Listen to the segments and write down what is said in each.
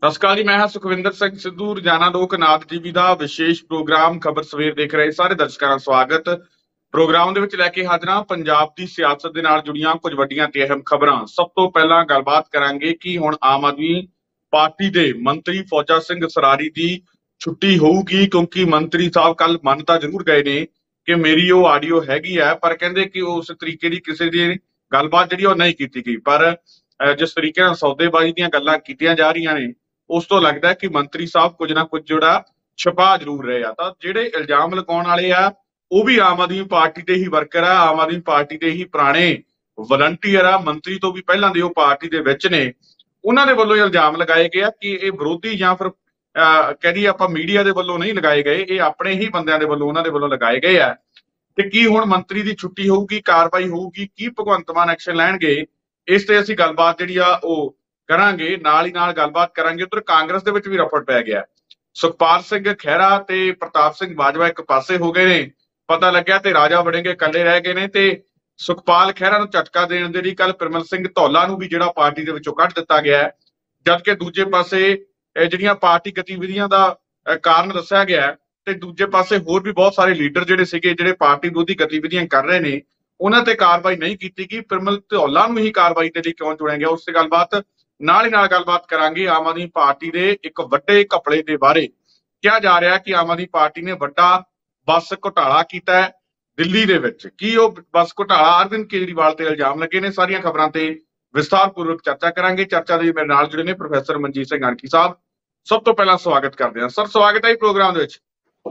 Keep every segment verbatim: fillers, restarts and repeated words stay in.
ਸਤਿ ਸ਼੍ਰੀ ਅਕਾਲ ਜੀ। ਮੈਂ ਹਾਂ ਸੁਖਵਿੰਦਰ ਸਿੰਘ ਸਿੱਧੂ। ਰੋਜ਼ਾਨਾ ਲੋਕ ਨਾਥ ਟੀਵੀ ਦਾ ਵਿਸ਼ੇਸ਼ ਪ੍ਰੋਗਰਾਮ ਖਬਰ ਸਵੇਰ ਦੇਖ ਰਹੇ ਸਾਰੇ ਦਰਸ਼ਕਾਂ ਦਾ ਸਵਾਗਤ। ਪ੍ਰੋਗਰਾਮ ਦੇ ਵਿੱਚ ਲੈ ਕੇ ਹਾਜ਼ਰਾਂ ਪੰਜਾਬ ਦੀ ਸਿਆਸਤ ਦੇ ਨਾਲ ਜੁੜੀਆਂ ਕੁਝ ਵੱਡੀਆਂ ਤੇ ਅਹਿਮ ਖਬਰਾਂ। ਸਭ ਤੋਂ ਪਹਿਲਾਂ ਗੱਲਬਾਤ ਕਰਾਂਗੇ ਕਿ ਹੁਣ ਆਮ ਆਦਮੀ ਪਾਰਟੀ ਦੇ ਮੰਤਰੀ ਫੌਜਾ ਸਿੰਘ ਸਰਾਰੀ ਦੀ ਛੁੱਟੀ ਹੋਊਗੀ, ਕਿਉਂਕਿ ਮੰਤਰੀ ਸਾਹਿਬ ਕੱਲ ਮੰਨ ਤਾਂ ਜ਼ਰੂਰ ਗਏ ਨੇ ਕਿ ਮੇਰੀ ਉਹ ਆਡੀਓ ਹੈਗੀ ਹੈ, ਪਰ ਕਹਿੰਦੇ ਕਿ ਉਸ ਤਰੀਕੇ ਦੀ ਕਿਸੇ ਦੀ ਗੱਲਬਾਤ ਜਿਹੜੀ ਉਹ ਨਹੀਂ ਕੀਤੀ ਗਈ। ਪਰ ਜਿਸ ਤਰੀਕੇ ਨਾਲ ਸੌਦੇਬਾਜ਼ੀ ਦੀਆਂ ਗੱਲਾਂ ਕੀਤੀਆਂ ਜਾ ਰਹੀਆਂ ਨੇ, ਉਸ ਤੋਂ ਲੱਗਦਾ ਕਿ ਮੰਤਰੀ ਸਾਹਿਬ ਕੁਝ ਨਾ ਕੁਝ ਜਿਹੜਾ ਛੁਪਾ ਜ਼ਰੂਰ ਰਹੇ ਆ। ਤਾਂ ਜਿਹੜੇ ਇਲਜ਼ਾਮ ਲਗਾਉਣ ਵਾਲੇ ਆ ਉਹ ਵੀ ਆਮ ਆਦਮੀ ਪਾਰਟੀ ਦੇ ਹੀ ਵਰਕਰ ਆ, ਆਮ ਆਦਮੀ ਪਾਰਟੀ ਦੇ ਹੀ ਪੁਰਾਣੇ ਵਲੰਟੀਅਰ ਆ, ਮੰਤਰੀ ਤੋਂ ਵੀ ਪਹਿਲਾਂ ਦੇ ਉਹ ਪਾਰਟੀ ਦੇ ਵਿੱਚ ਨੇ। ਉਹਨਾਂ ਦੇ ਵੱਲੋਂ ਇਲਜ਼ਾਮ ਲਗਾਏ ਗਏ ਆ ਕਿ ਇਹ ਵਿਰੋਧੀ ਜਾਂ ਫਿਰ ਕਹਿ ਦਈਏ ਆਪਾਂ ਮੀਡੀਆ ਦੇ ਵੱਲੋਂ ਨਹੀਂ ਲਗਾਏ ਗਏ, ਇਹ ਆਪਣੇ ਹੀ ਬੰਦਿਆਂ ਦੇ ਵੱਲੋਂ ਉਹਨਾਂ ਦੇ ਵੱਲੋਂ ਲਗਾਏ ਗਏ ਆ। ਤੇ ਕੀ ਹੁਣ ਮੰਤਰੀ ਦੀ ਛੁੱਟੀ ਹੋਊਗੀ, ਕਾਰਵਾਈ ਹੋਊਗੀ, ਕੀ ਭਗਵੰਤ ਮਾਨ ਐਕਸ਼ਨ ਲੈਣਗੇ, ਇਸ ਤੇ ਅਸੀਂ ਗੱਲਬਾਤ ਜਿਹੜੀ ਆ ਉਹ ਕਰਾਂਗੇ। ਨਾਲ ਹੀ ਨਾਲ ਗੱਲਬਾਤ ਕਰਾਂਗੇ ਉਧਰ ਕਾਂਗਰਸ ਦੇ ਵਿੱਚ ਵੀ ਰਫੜ ਪੈ ਗਿਆ। ਸੁਖਪਾਲ ਸਿੰਘ ਖਹਿਰਾ ਤੇ ਪ੍ਰਤਾਪ ਸਿੰਘ ਬਾਜਵਾ ਇੱਕ ਪਾਸੇ ਹੋ ਗਏ ਨੇ, ਪਤਾ ਲੱਗਿਆ, ਤੇ ਰਾਜਾ ਵੜਿੰਗੇ ਇਕੱਲੇ ਰਹਿ ਗਏ ਨੇ। ਤੇ ਸੁਖਪਾਲ ਖਹਿਰਾ ਨੂੰ ਝਟਕਾ ਦੇਣ ਦੇ ਲਈ ਕੱਲ ਪਿਰਮਲ ਸਿੰਘ ਧੌਲਾ ਨੂੰ ਵੀ ਜਿਹੜਾ ਪਾਰਟੀ ਦੇ ਵਿੱਚੋਂ ਕੱਢ ਦਿੱਤਾ ਗਿਆ ਹੈ, ਜਦਕਿ ਦੂਜੇ ਪਾਸੇ ਜਿਹੜੀਆਂ ਪਾਰਟੀ ਗਤੀਵਿਧੀਆਂ ਦਾ ਕਾਰਨ ਦੱਸਿਆ ਗਿਆ, ਤੇ ਦੂਜੇ ਪਾਸੇ ਹੋਰ ਵੀ ਬਹੁਤ ਸਾਰੇ ਲੀਡਰ ਜਿਹੜੇ ਸੀਗੇ ਜਿਹੜੇ ਪਾਰਟੀ ਵਿਰੋਧੀ ਗਤੀਵਿਧੀਆਂ ਕਰ ਰਹੇ ਨੇ, ਉਹਨਾਂ ਤੇ ਕਾਰਵਾਈ ਨਹੀਂ ਕੀਤੀ ਗਈ। ਪਿਰਮਲ ਧੌਲਾ ਨੂੰ ਹੀ ਕਾਰਵਾਈ ਦੇ ਲਈ ਕਿਉਂ ਚੁਣਿਆ ਗਿਆ, ਉਸ ਤੇ ਗੱਲਬਾਤ ਨਾਲ ਹੀ ਨਾਲ ਗੱਲਬਾਤ ਕਰਾਂਗੇ। ਆਮ ਆਦਮੀ ਪਾਰਟੀ ਦੇ ਇੱਕ ਵੱਡੇ ਘਪਲੇ ਦੇ ਬਾਰੇ ਕਿਹਾ ਜਾ ਰਿਹਾ ਕਿ ਆਮ ਆਦਮੀ ਪਾਰਟੀ ਨੇ ਵੱਡਾ ਬੱਸ ਘੁਟਾਲਾ ਕੀਤਾ ਹੈ ਦਿੱਲੀ ਦੇ ਵਿੱਚ। ਕੀ ਉਹ ਬੱਸ ਘੁਟਾਲਾ ਅਰਵਿੰਦ ਕੇਜਰੀਵਾਲ ਤੇ ਇਲਜ਼ਾਮ ਲੱਗੇ ਨੇ? ਸਾਰੀਆਂ ਖਬਰਾਂ ਤੇ ਵਿਸਥਾਰਪੂਰਵਕ ਚਰਚਾ ਕਰਾਂਗੇ। ਚਰਚਾ ਦੇ ਮੇਰੇ ਨਾਲ ਜੁੜੇ ਨੇ ਪ੍ਰੋਫੈਸਰ ਮਨਜੀਤ ਸਿੰਘ ਅਣਖੀ ਸਾਹਿਬ। ਸਭ ਤੋਂ ਪਹਿਲਾਂ ਸਵਾਗਤ ਕਰਦੇ ਹਾਂ ਸਰ। ਸਵਾਗਤ ਹੈ ਪ੍ਰੋਗਰਾਮ ਦੇ ਵਿੱਚ।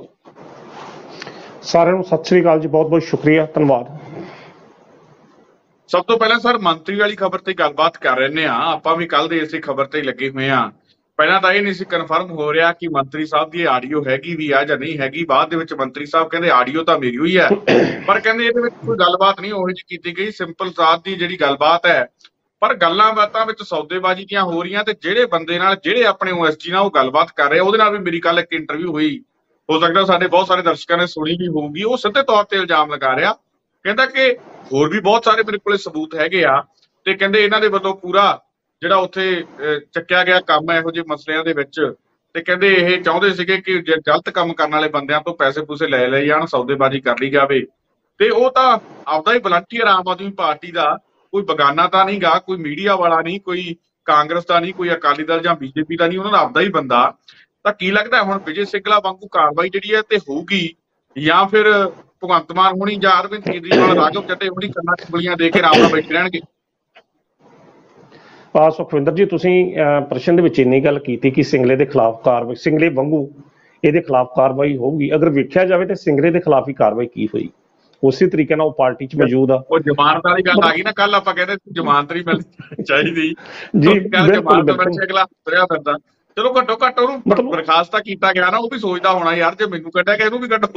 ਸਾਰਿਆਂ ਨੂੰ ਸਤਿ ਸ੍ਰੀ ਅਕਾਲ ਜੀ, ਬਹੁਤ ਬਹੁਤ ਸ਼ੁਕਰੀਆ, ਧੰਨਵਾਦ। ਸਭ ਤੋਂ ਪਹਿਲਾਂ ਸਰ ਮੰਤਰੀ ਵਾਲੀ ਖਬਰ ਤੇ ਗੱਲਬਾਤ ਕਰ ਰਹੇ ਹਾਂ। ਆਪਾਂ ਵੀ ਕੱਲ ਦੇ ਇਸੇ ਖਬਰ ਤੇ ਲੱਗੇ ਹੋਏ ਆ। ਪਹਿਲਾਂ ਤਾਂ ਇਹ ਨਹੀਂ ਸੀ ਕਨਫਰਮ ਹੋ ਰਿਹਾ ਕਿ ਮੰਤਰੀ ਸਾਹਿਬ ਦੀ ਆਡੀਓ ਹੈਗੀ ਵੀ ਆ ਜਾਂ ਨਹੀਂ ਹੈਗੀ। ਬਾਅਦ ਦੇ ਵਿੱਚ ਮੰਤਰੀ ਸਾਹਿਬ ਕਹਿੰਦੇ ਆਡੀਓ ਤਾਂ ਮੇਰੀ ਹੋਈ ਹੈ, ਪਰ ਕਹਿੰਦੇ ਇਹਦੇ ਵਿੱਚ ਕੋਈ ਗੱਲਬਾਤ ਨਹੀਂ ਉਹੋ ਜਿਹੀ ਕੀਤੀ ਗਈ, ਸਿੰਪਲ ਸਾਦ ਦੀ ਜਿਹੜੀ ਗੱਲਬਾਤ ਹੈ। ਪਰ ਗੱਲਾਂ ਬਾਤਾਂ ਵਿੱਚ ਸੌਦੇਬਾਜ਼ੀ ਦੀਆਂ ਹੋ ਰਹੀਆਂ, ਤੇ ਜਿਹੜੇ ਬੰਦੇ ਨਾਲ ਜਿਹੜੇ ਆਪਣੇ ਓ ਐਸ ਜੀ ਨਾਲ ਉਹ ਗੱਲਬਾਤ ਕਰ ਰਹੇ, ਉਹਦੇ ਨਾਲ ਵੀ ਮੇਰੀ ਕੱਲ ਇੱਕ ਇੰਟਰਵਿਊ ਹੋਈ, ਹੋ ਸਕਦਾ ਸਾਡੇ ਬਹੁਤ ਸਾਰੇ ਦਰਸ਼ਕਾਂ ਨੇ ਸੁਣੀ ਵੀ ਹੋਊਗੀ। ਉਹ ਸਿੱਧੇ ਤੌਰ ਤੇ ਇਲਜ਼ਾਮ ਲਗਾ ਰਿਹਾ, ਕਹਿੰਦਾ ਕਿ ਹੋਰ ਵੀ ਬਹੁਤ ਸਾਰੇ ਮੇਰੇ ਕੋਲੇ ਸਬੂਤ ਹੈਗੇ ਆ, ਤੇ ਕਹਿੰਦੇ ਇਹਨਾਂ ਦੇ ਵੱਲੋਂ ਪੂਰਾ ਜਿਹੜਾ ਉੱਥੇ ਚੱਕਿਆ ਗਿਆ ਕੰਮ ਹੈ ਇਹੋ ਜਿਹੇ ਮਸਲਿਆਂ ਦੇ ਵਿੱਚ, ਤੇ ਕਹਿੰਦੇ ਇਹ ਚਾਹੁੰਦੇ ਸੀਗੇ ਕਿ ਜੇ ਗਲਤ ਕੰਮ ਕਰਨ ਵਾਲੇ ਬੰਦਿਆਂ ਤੋਂ ਪੈਸੇ ਪੂਸੇ ਲੈ ਲਏ ਜਾਣ, ਸੌਦੇਬਾਜ਼ੀ ਕਰ ਲਈ ਜਾਵੇ। ਤੇ ਉਹ ਤਾਂ ਆਪਦਾ ਹੀ ਵਲੰਟੀਅਰ ਆਮ ਆਦਮੀ ਪਾਰਟੀ ਦਾ, ਕੋਈ ਬਗਾਨਾ ਤਾਂ ਨਹੀਂ ਗਾ, ਕੋਈ ਮੀਡੀਆ ਵਾਲਾ ਨਹੀਂ, ਕੋਈ ਕਾਂਗਰਸ ਦਾ ਨਹੀਂ, ਕੋਈ ਅਕਾਲੀ ਦਲ ਜਾਂ ਬੀਜੇਪੀ ਦਾ ਨਹੀਂ, ਉਹਨਾਂ ਦਾ ਆਪਦਾ ਹੀ ਬੰਦਾ। ਤਾਂ ਕੀ ਲੱਗਦਾ ਹੁਣ ਵਿਜੇ ਸਿੰਗਲਾ ਵਾਂਗੂ ਕਾਰਵਾਈ ਜਿਹੜੀ ਹੈ ਤੇ ਹੋਊਗੀ, ਜਾਂ ਫਿਰ ਭਗਵੰਤ ਮਾਨ ਹੋਣੀ ਜਾਂ ਅਰਵਿੰਦ ਕੇਜਰੀਵਾਲ, ਰਾਘਵ ਚੱਡੇ ਹੋਣੀ ਕੰਨਾਂ 'ਚ ਗੋਲੀਆਂ ਦੇ ਕੇ ਆਰਾਮ ਨਾਲ ਬੈਠੇ ਰਹਿਣਗੇ? ਆ ਸੁਖਵਿੰਦਰ ਜੀ, ਤੁਸੀਂ ਪ੍ਰਸ਼ਨ ਦੇ ਵਿੱਚ ਇੰਨੀ ਗੱਲ ਕੀਤੀ ਕਿ ਸਿੰਗਲੇ ਦੇ ਖਿਲਾਫ ਕਾਰਵਾਈ, ਸਿੰਗਲੇ ਵਾਂਗੂ ਇਹਦੇ ਖਿਲਾਫ ਕਾਰਵਾਈ ਹੋਊਗੀ। ਅਗਰ ਵੇਖਿਆ ਜਾਵੇ ਤਾਂ ਸਿੰਗਲੇ ਦੇ ਖਿਲਾਫ ਹੀ ਕਾਰਵਾਈ ਕੀ ਹੋਈ, ਉਸੇ ਤਰੀਕੇ ਨਾਲ ਉਹ ਪਾਰਟੀ 'ਚ ਮੌਜੂਦ ਆ। ਉਹ ਜ਼ਮਾਨਤ ਵਾਲੀ ਗੱਲ ਆ ਗਈ ਨਾ, ਕੱਲ ਆਪਾਂ ਕਹਿੰਦੇ ਜ਼ਮਾਨਤ ਨਹੀਂ ਮਿਲਣੀ ਚਾਹੀਦੀ ਜੀ, ਬਿਲਕੁਲ ਅਗਲਾ ਤੁਰਿਆ ਫਿਰਦਾ। ਚਲੋ ਘੱਟੋ ਘੱਟ ਉਹਨੂੰ ਬਰਖਾਸਤ ਕੀਤਾ ਗਿਆ ਨਾ, ਉਹ ਵੀ ਸੋਚਦਾ ਹੋਣਾ ਯਾਰ ਜੇ ਮੈਨੂੰ ਕੱਢਿਆ ਗਿਆ ਇਹਨੂੰ ਵੀ ਕੱਢੋ।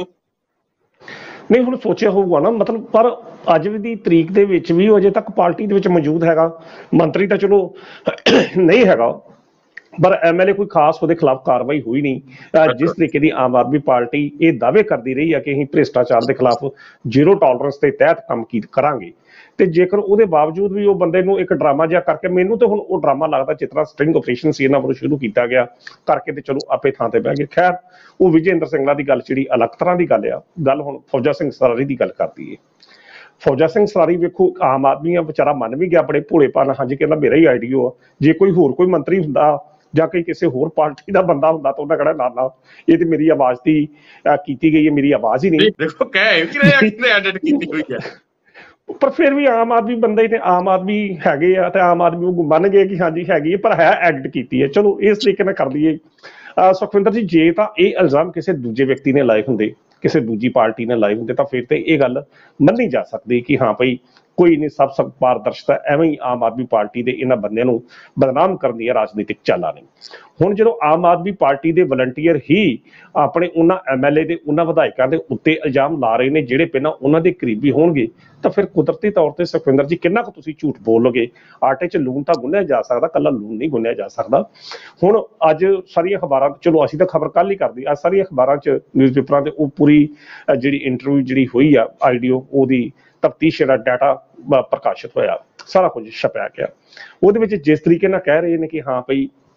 ਨਹੀਂ, ਹੁਣ ਸੋਚਿਆ ਹੋਊਗਾ ਨਾ, ਮਤਲਬ ਪਰ ਅੱਜ ਦੀ ਤਰੀਕ ਦੇ ਵਿੱਚ ਵੀ ਉਹ ਅਜੇ ਤੱਕ ਪਾਰਟੀ ਦੇ ਵਿੱਚ ਮੌਜੂਦ ਹੈਗਾ। ਮੰਤਰੀ ਤਾਂ ਚਲੋ ਨਹੀਂ ਹੈਗਾ, ਪਰ ਐਮ ਐਲ ਏ ਕੋਈ ਖਾਸ ਉਹਦੇ ਖਿਲਾਫ ਕਾਰਵਾਈ ਹੋਈ ਨਹੀਂ। ਜਿਸ ਤਰੀਕੇ ਦੀ ਆਮ ਆਦਮੀ ਪਾਰਟੀ ਇਹ ਦਾਅਵੇ ਕਰਦੀ ਰਹੀ ਹੈ ਕਿ ਅਸੀਂ ਭ੍ਰਿਸ਼ਟਾਚਾਰ ਦੇ ਖਿਲਾਫ ਜ਼ੀਰੋ ਟੋਲਰੈਂਸ ਦੇ ਤਹਿਤ ਕੰਮ ਕੀ ਕਰਾਂਗੇ, ਤੇ ਜੇਕਰ ਉਹਦੇ ਬਾਵਜੂਦ ਵੀ ਉਹ ਬੰਦੇ ਨੂੰ ਇੱਕ ਡਰਾਮਾ ਜਿਹਾ ਕਰਕੇ, ਮੈਨੂੰ ਤਾਂ ਹੁਣ ਉਹ ਡਰਾਮਾ ਲੱਗਦਾ ਜਿਸ ਤਰ੍ਹਾਂ ਸਟਿੰਗ ਆਪਰੇਸ਼ਨ ਸੀ ਇਹਨਾਂ ਵੱਲੋਂ ਸ਼ੁਰੂ ਕੀਤਾ ਗਿਆ ਕਰਕੇ, ਤੇ ਚਲੋ ਆਪੇ ਥਾਂ ਤੇ ਬਹਿ ਗਏ। ਖੈਰ, ਉਹ ਵਿਜੇ ਇੰਦਰ ਸਿੰਗਲਾ ਦੀ ਗੱਲ ਜਿਹੜੀ ਅਲੱਗ ਤਰ੍ਹਾਂ ਦੀ ਗੱਲ ਆ। ਗੱਲ ਹੁਣ ਫੌਜਾ ਸਿੰਘ ਸਰਾਰੀ ਦੀ ਗੱਲ ਕਰਦੀ ਹੈ। ਫੌਜਾ ਸਿੰਘ ਸਰਾਰੀ ਵੇਖੋ, ਆਮ ਆਦਮੀ ਆ ਵਿਚਾਰਾ ਮੰਨ ਵੀ ਗਿਆ ਆਪਣੇ ਭੋਲੇਪਨ, ਹਾਂਜੀ ਕਹਿੰਦਾ ਮੇਰਾ ਹੀ ਆਈਡੀਓ ਆ। ਜੇ ਕੋਈ ਹੋਰ ਕੋਈ ਮੰਤਰੀ ਹੁੰਦਾ ਜਾਂ ਕੋਈ ਕਿਸੇ ਹੋਰ ਪਾਰਟੀ ਦਾ ਬੰਦਾ ਹੁੰਦਾ ਤਾਂ ਉਹਨਾਂ ਕਹਿਣਾ ਨਾ ਨਾ ਇਹ ਤੇ ਮੇਰੀ ਆਵਾਜ਼ ਦੀ ਕੀਤੀ ਗਈ ਹੈ, ਮੇਰੀ ਆਵਾਜ਼ ਹੀ ਨਹੀਂ। ਦੇਖੋ ਕਹਿ ਕਿ ਐਡਿਟ ਕੀਤੀ ਹੋਈ ਹੈ, ਪਰ ਫਿਰ ਵੀ ਆਮ ਆਦਮੀ ਬੰਦੇ ਤੇ ਆਮ ਆਦਮੀ ਹੈਗੇ ਆ, ਤੇ ਆਮ ਆਦਮੀ ਉਹ ਮੰਨ ਗਏ ਕਿ ਹਾਂਜੀ ਹੈਗੀ ਹੈ, ਪਰ ਹੈ ਐਡਿਟ ਕੀਤੀ ਹੈ। ਚਲੋ ਇਸ ਤਰੀਕੇ ਨਾਲ ਕਰ ਲਈਏ। ਸੁਖਵਿੰਦਰ ਜੀ, ਜੇ ਤਾਂ ਇਹ ਇਲਜ਼ਾਮ ਕਿਸੇ ਦੂਜੇ ਵਿਅਕਤੀ ਨੇ ਲਾਏ ਹੁੰਦੇ, ਕਿਸੇ ਦੂਜੀ ਪਾਰਟੀ ਨੇ ਲਾਏ ਹੁੰਦੇ, ਤਾਂ ਫਿਰ ਤੇ ਇਹ ਗੱਲ ਮੰਨੀ ਜਾ ਸਕਦੀ ਕਿ ਹਾਂ ਭਾਈ ਕੋਈ ਨਹੀਂ, ਸਭ ਸਭ ਪਾਰਦਰਸ਼ਤਾ। ਐਵੇਂ ਹੀ ਆਮ ਆਦਮੀ ਪਾਰਟੀ ਦੇ ਇਹਨਾਂ ਬੰਦਿਆਂ ਨੂੰ ਬਦਨਾਮ ਕਰਨ ਦੀਆਂ ਰਾਜਨੀਤਿਕ ਚਾਲਾਂ ਨੇ। ਹੁਣ ਜਦੋਂ ਆਮ ਆਦਮੀ ਪਾਰਟੀ ਦੇ ਵਲੰਟੀਅਰ ਹੀ ਆਪਣੇ ਉਹਨਾਂ ਐਮ ਐਲ ਏ ਦੇ, ਉਹਨਾਂ ਵਿਧਾਇਕਾਂ ਦੇ ਉੱਤੇ ਇਲਜ਼ਾਮ ਲਾ ਰਹੇ ਨੇ ਜਿਹੜੇ ਪਹਿਲਾਂ ਉਹਨਾਂ ਦੇ ਕਰੀਬੀ ਹੋਣਗੇ, ਤਾਂ ਫਿਰ ਕੁਦਰਤੀ ਤੌਰ ਤੇ ਸੁਖਵਿੰਦਰ ਜੀ ਕਿੰਨਾ ਕੁ ਤੁਸੀਂ ਝੂਠ ਬੋਲੋਗੇ? ਆਟੇ 'ਚ ਲੂਣ ਤਾਂ ਗੁੰਨਿਆ ਜਾ ਸਕਦਾ, ਕੱਲਾ ਲੂਣ ਨਹੀਂ ਗੁੰਨਿਆ ਜਾ ਸਕਦਾ। ਹੁਣ ਅੱਜ ਸਾਰੀਆਂ ਅਖਬਾਰਾਂ, ਚਲੋ ਅਸੀਂ ਤਾਂ ਖਬਰ ਕੱਲ ਹੀ ਕਰਦੀ, ਅੱਜ ਸਾਰੀਆਂ ਅਖਬਾਰਾਂ 'ਚ ਨਿਊਜ਼ ਪੇਪਰਾਂ ਤੇ ਉਹ ਪੂਰੀ ਜਿਹੜੀ ਇੰਟਰਵਿਊ ਜਿਹੜੀ ਹੋਈ ਆ ਆਡੀਓ, ਉਹਦੀ ਤਫਤੀਸ਼ ਜਿਹੜਾ ਡਾਟਾ ਪ੍ਰਕਾਸ਼ਿਤ ਹੋਇਆ, ਸਾਰਾ ਕੁਝ ਛਪਿਆ ਗਿਆ। ਉਹਦੇ ਵਿੱਚ ਜਿਸ ਤਰੀਕੇ ਨਾਲ ਕਹਿ ਰਹੇ ਨੇ ਕਿ ਹਾਂ ਭਾਈ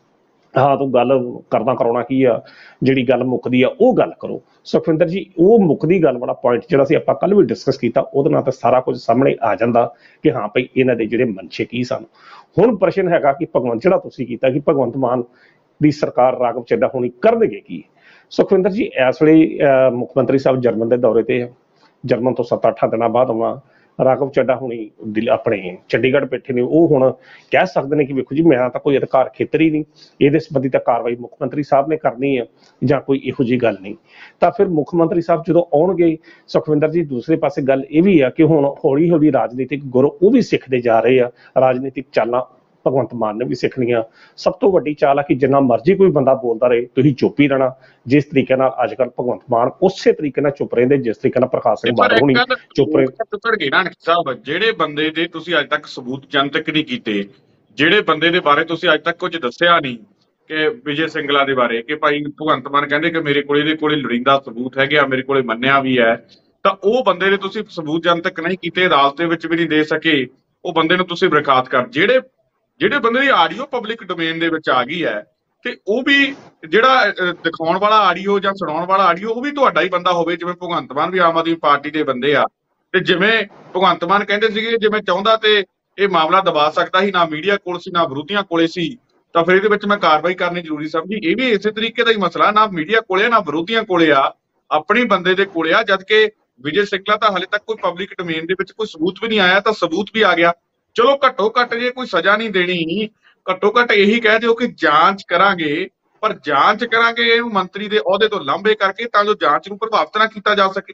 ਹਾਂ ਤੂੰ ਗੱਲ ਕਰਦਾ ਕਰਾਉਣਾ ਕੀ ਆ, ਜਿਹੜੀ ਗੱਲ ਮੁੱਕਦੀ ਆ ਉਹ ਗੱਲ ਕਰੋ। ਸੁਖਵਿੰਦਰ ਜੀ ਉਹ ਮੁੱਕਦੀ ਗੱਲ ਵਾਲਾ ਪੁਆਇੰਟ ਜਿਹੜਾ ਸੀ ਆਪਾਂ ਕੱਲ ਵੀ ਡਿਸਕਸ ਕੀਤਾ, ਉਹਦੇ ਨਾਲ ਤਾਂ ਸਾਰਾ ਕੁਝ ਸਾਹਮਣੇ ਆ ਜਾਂਦਾ ਕਿ ਹਾਂ ਭਾਈ ਇਹਨਾਂ ਦੇ ਜਿਹੜੇ ਮਨਸ਼ੇ ਕੀ ਸਨ। ਹੁਣ ਪ੍ਰਸ਼ਨ ਹੈਗਾ ਕਿ ਭਗਵੰਤ, ਜਿਹੜਾ ਤੁਸੀਂ ਕੀਤਾ ਕਿ ਭਗਵੰਤ ਮਾਨ ਦੀ ਸਰਕਾਰ ਰਾਘਵ ਚੱਡਾ ਹੋਣੀ ਕਰਨਗੇ ਕੀ। ਸੁਖਵਿੰਦਰ ਜੀ ਇਸ ਵੇਲੇ ਮੁੱਖ ਮੰਤਰੀ ਸਾਹਿਬ ਜਰਮਨ ਦੇ ਦੌਰੇ ਤੇ ਆ, ਜਰਮਨ ਤੋਂ ਸੱਤ ਅੱਠ ਦਿਨਾਂ ਬਾਅਦ ਆਉਣਾ। ਰਾਘਵ ਚੱਡਾ ਹੁਣੀ ਦਿੱਲੀ ਆਪਣੇ ਚੰਡੀਗੜ੍ਹ ਬੈਠੇ ਨੇ, ਉਹ ਹੁਣ ਕਹਿ ਸਕਦੇ ਨੇ ਕਿ ਵੇਖੋ ਜੀ ਮੇਰਾ ਤਾਂ ਕੋਈ ਅਧਿਕਾਰ ਖੇਤਰ ਹੀ ਨਹੀਂ, ਇਹਦੇ ਸੰਬੰਧੀ ਤਾਂ ਕਾਰਵਾਈ ਮੁੱਖ ਮੰਤਰੀ ਸਾਹਿਬ ਨੇ ਕਰਨੀ ਹੈ ਜਾਂ ਕੋਈ ਇਹੋ ਜਿਹੀ ਗੱਲ ਨਹੀਂ। ਤਾਂ ਫਿਰ ਮੁੱਖ ਮੰਤਰੀ ਸਾਹਿਬ ਜਦੋਂ ਆਉਣਗੇ ਸੁਖਵਿੰਦਰ ਜੀ, ਦੂਸਰੇ ਪਾਸੇ ਗੱਲ ਇਹ ਵੀ ਆ ਕਿ ਹੁਣ ਹੌਲੀ ਹੌਲੀ ਰਾਜਨੀਤਿਕ ਗੁਰ ਉਹ ਵੀ ਸਿੱਖਦੇ ਜਾ ਰਹੇ ਆ, ਰਾਜਨੀਤਿਕ ਚਾਲਾਂ ਭਗਵੰਤ ਮਾਨ ਨੇ ਵੀ ਸਿੱਖਣੀਆਂ। ਸਭ ਤੋਂ ਵੱਡੀ ਚਾਲ ਆ ਕਿ ਜਿੰਨਾ ਮਰਜ਼ੀ ਕੋਈ ਬੰਦਾ ਬੋਲਦਾ ਰਹੇ ਤੁਸੀਂ ਚੁੱਪ ਹੀ ਰਹਿਣਾ। ਜਿਸ ਤਰੀਕੇ ਨਾਲ ਅੱਜ ਕੱਲ੍ਹ ਭਗਵੰਤ ਮਾਨ ਉਸੇ ਤਰੀਕੇ ਨਾਲ ਚੁੱਪ ਰਹਿੰਦੇ, ਜਿਸ ਤਰੀਕੇ ਨਾਲ ਪ੍ਰਕਾਸ਼ ਸਿੰਘ ਬਾਦਲ ਹੋਣੀ ਚੁੱਪ ਰਹੇ। ਜਿਹੜੇ ਬੰਦੇ ਦੇ ਤੁਸੀਂ ਅੱਜ ਤੱਕ ਸਬੂਤ ਜਨਤਕ ਨਹੀਂ ਕੀਤੇ, ਜਿਹੜੇ ਬੰਦੇ ਦੇ ਬਾਰੇ ਤੁਸੀਂ ਅੱਜ ਤੱਕ ਕੁਝ ਦੱਸਿਆ ਨਹੀਂ ਕਿ ਵਿਜੇ ਸਿੰਗਲਾ ਦੇ ਬਾਰੇ, ਕਿ ਭਾਈ ਭਗਵੰਤ ਮਾਨ ਕਹਿੰਦੇ ਕਿ ਮੇਰੇ ਕੋਲ ਇਹਦੇ ਕੋਲੇ ਲੋੜੀਂਦਾ ਸਬੂਤ ਹੈਗੇ ਆ, ਮੇਰੇ ਕੋਲੇ ਮੰਨਿਆ ਵੀ ਹੈ, ਤਾਂ ਉਹ ਬੰਦੇ ਦੇ ਤੁਸੀਂ ਸਬੂਤ ਜਨਤਕ ਨਹੀਂ ਕੀਤੇ, ਅਦਾਲਤ ਦੇ ਵਿੱਚ ਵੀ ਨਹੀਂ ਦੇ ਸਕੇ, ਉਹ ਬੰਦੇ ਨੂੰ ਤੁਸੀਂ ਬਰਖਾਸਤ ਕਰ। ਜਿਹੜੇ ਜਿਹੜੇ ਬੰਦੇ ਦੀ ਆਡੀਓ ਪਬਲਿਕ ਡੋਮੇਨ ਦੇ ਵਿੱਚ ਆ ਗਈ ਹੈ ਤੇ ਉਹ ਵੀ ਜਿਹੜਾ ਦਿਖਾਉਣ ਵਾਲਾ ਆਡੀਓ ਜਾਂ ਸੁਣਾਉਣ ਵਾਲਾ ਆਡੀਓ ਉਹ ਵੀ ਤੁਹਾਡਾ ਹੀ ਬੰਦਾ ਹੋਵੇ, ਜਿਵੇਂ ਭਗਵੰਤ ਮਾਨ ਵੀ ਆਮ ਆਦਮੀ ਪਾਰਟੀ ਦੇ ਬੰਦੇ ਆ, ਤੇ ਜਿਵੇਂ ਭਗਵੰਤ ਮਾਨ ਕਹਿੰਦੇ ਸੀਗੇ ਜਿਵੇਂ ਚਾਹੁੰਦਾ ਤੇ ਇਹ ਮਾਮਲਾ ਦਬਾ ਸਕਦਾ ਸੀ, ਨਾ ਮੀਡੀਆ ਕੋਲ ਸੀ ਨਾ ਵਿਰੋਧੀਆਂ ਕੋਲੇ ਸੀ, ਤਾਂ ਫਿਰ ਇਹਦੇ ਵਿੱਚ ਮੈਂ ਕਾਰਵਾਈ ਕਰਨੀ ਜ਼ਰੂਰੀ ਸਮਝੀ। ਇਹ ਵੀ ਇਸੇ ਤਰੀਕੇ ਦਾ ਹੀ ਮਸਲਾ, ਨਾ ਮੀਡੀਆ ਕੋਲੇ ਨਾ ਵਿਰੋਧੀਆਂ ਕੋਲੇ ਆ, ਆਪਣੀ ਬੰਦੇ ਦੇ ਕੋਲੇ ਆ, ਜਦ ਕਿ ਵਿਜੇ ਸਿੰਗਲਾ ਤਾਂ ਹਾਲੇ ਤੱਕ ਕੋਈ ਪਬਲਿਕ ਡੋਮੇਨ ਦੇ ਵਿੱਚ ਕੋਈ ਸਬੂਤ ਵੀ ਨਹੀਂ ਆਇਆ, ਤਾਂ ਸਬੂਤ ਵੀ ਆ ਗਿਆ। ਚਲੋ ਘੱਟੋ ਘੱਟ ਜੇ ਕੋਈ ਸਜ਼ਾ ਨਹੀਂ ਦੇਣੀ, ਘੱਟੋ ਘੱਟ ਇਹੀ ਕਹਿ ਦਿਓ ਕਿ ਜਾਂਚ ਕਰਾਂਗੇ, ਪਰ ਜਾਂਚ ਕਰਾਂਗੇ ਇਹਨੂੰ ਮੰਤਰੀ ਦੇ ਅਹੁਦੇ ਤੋਂ ਲਾਂਭੇ ਕਰਕੇ, ਤਾਂ ਜੋ ਜਾਂਚ ਨੂੰ ਪ੍ਰਭਾਵਿਤ ਨਾ ਕੀਤਾ ਜਾ ਸਕੇ।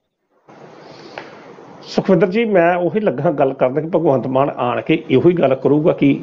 ਸੁਖਵਿੰਦਰ ਜੀ ਮੈਂ ਉਹੀ ਲੱਗਾ ਗੱਲ ਕਰਨ ਕਿ ਭਗਵੰਤ ਮਾਨ ਆਣ ਕੇ ਇਹੋ ਹੀ ਗੱਲ ਕਰੂਗਾ ਕਿ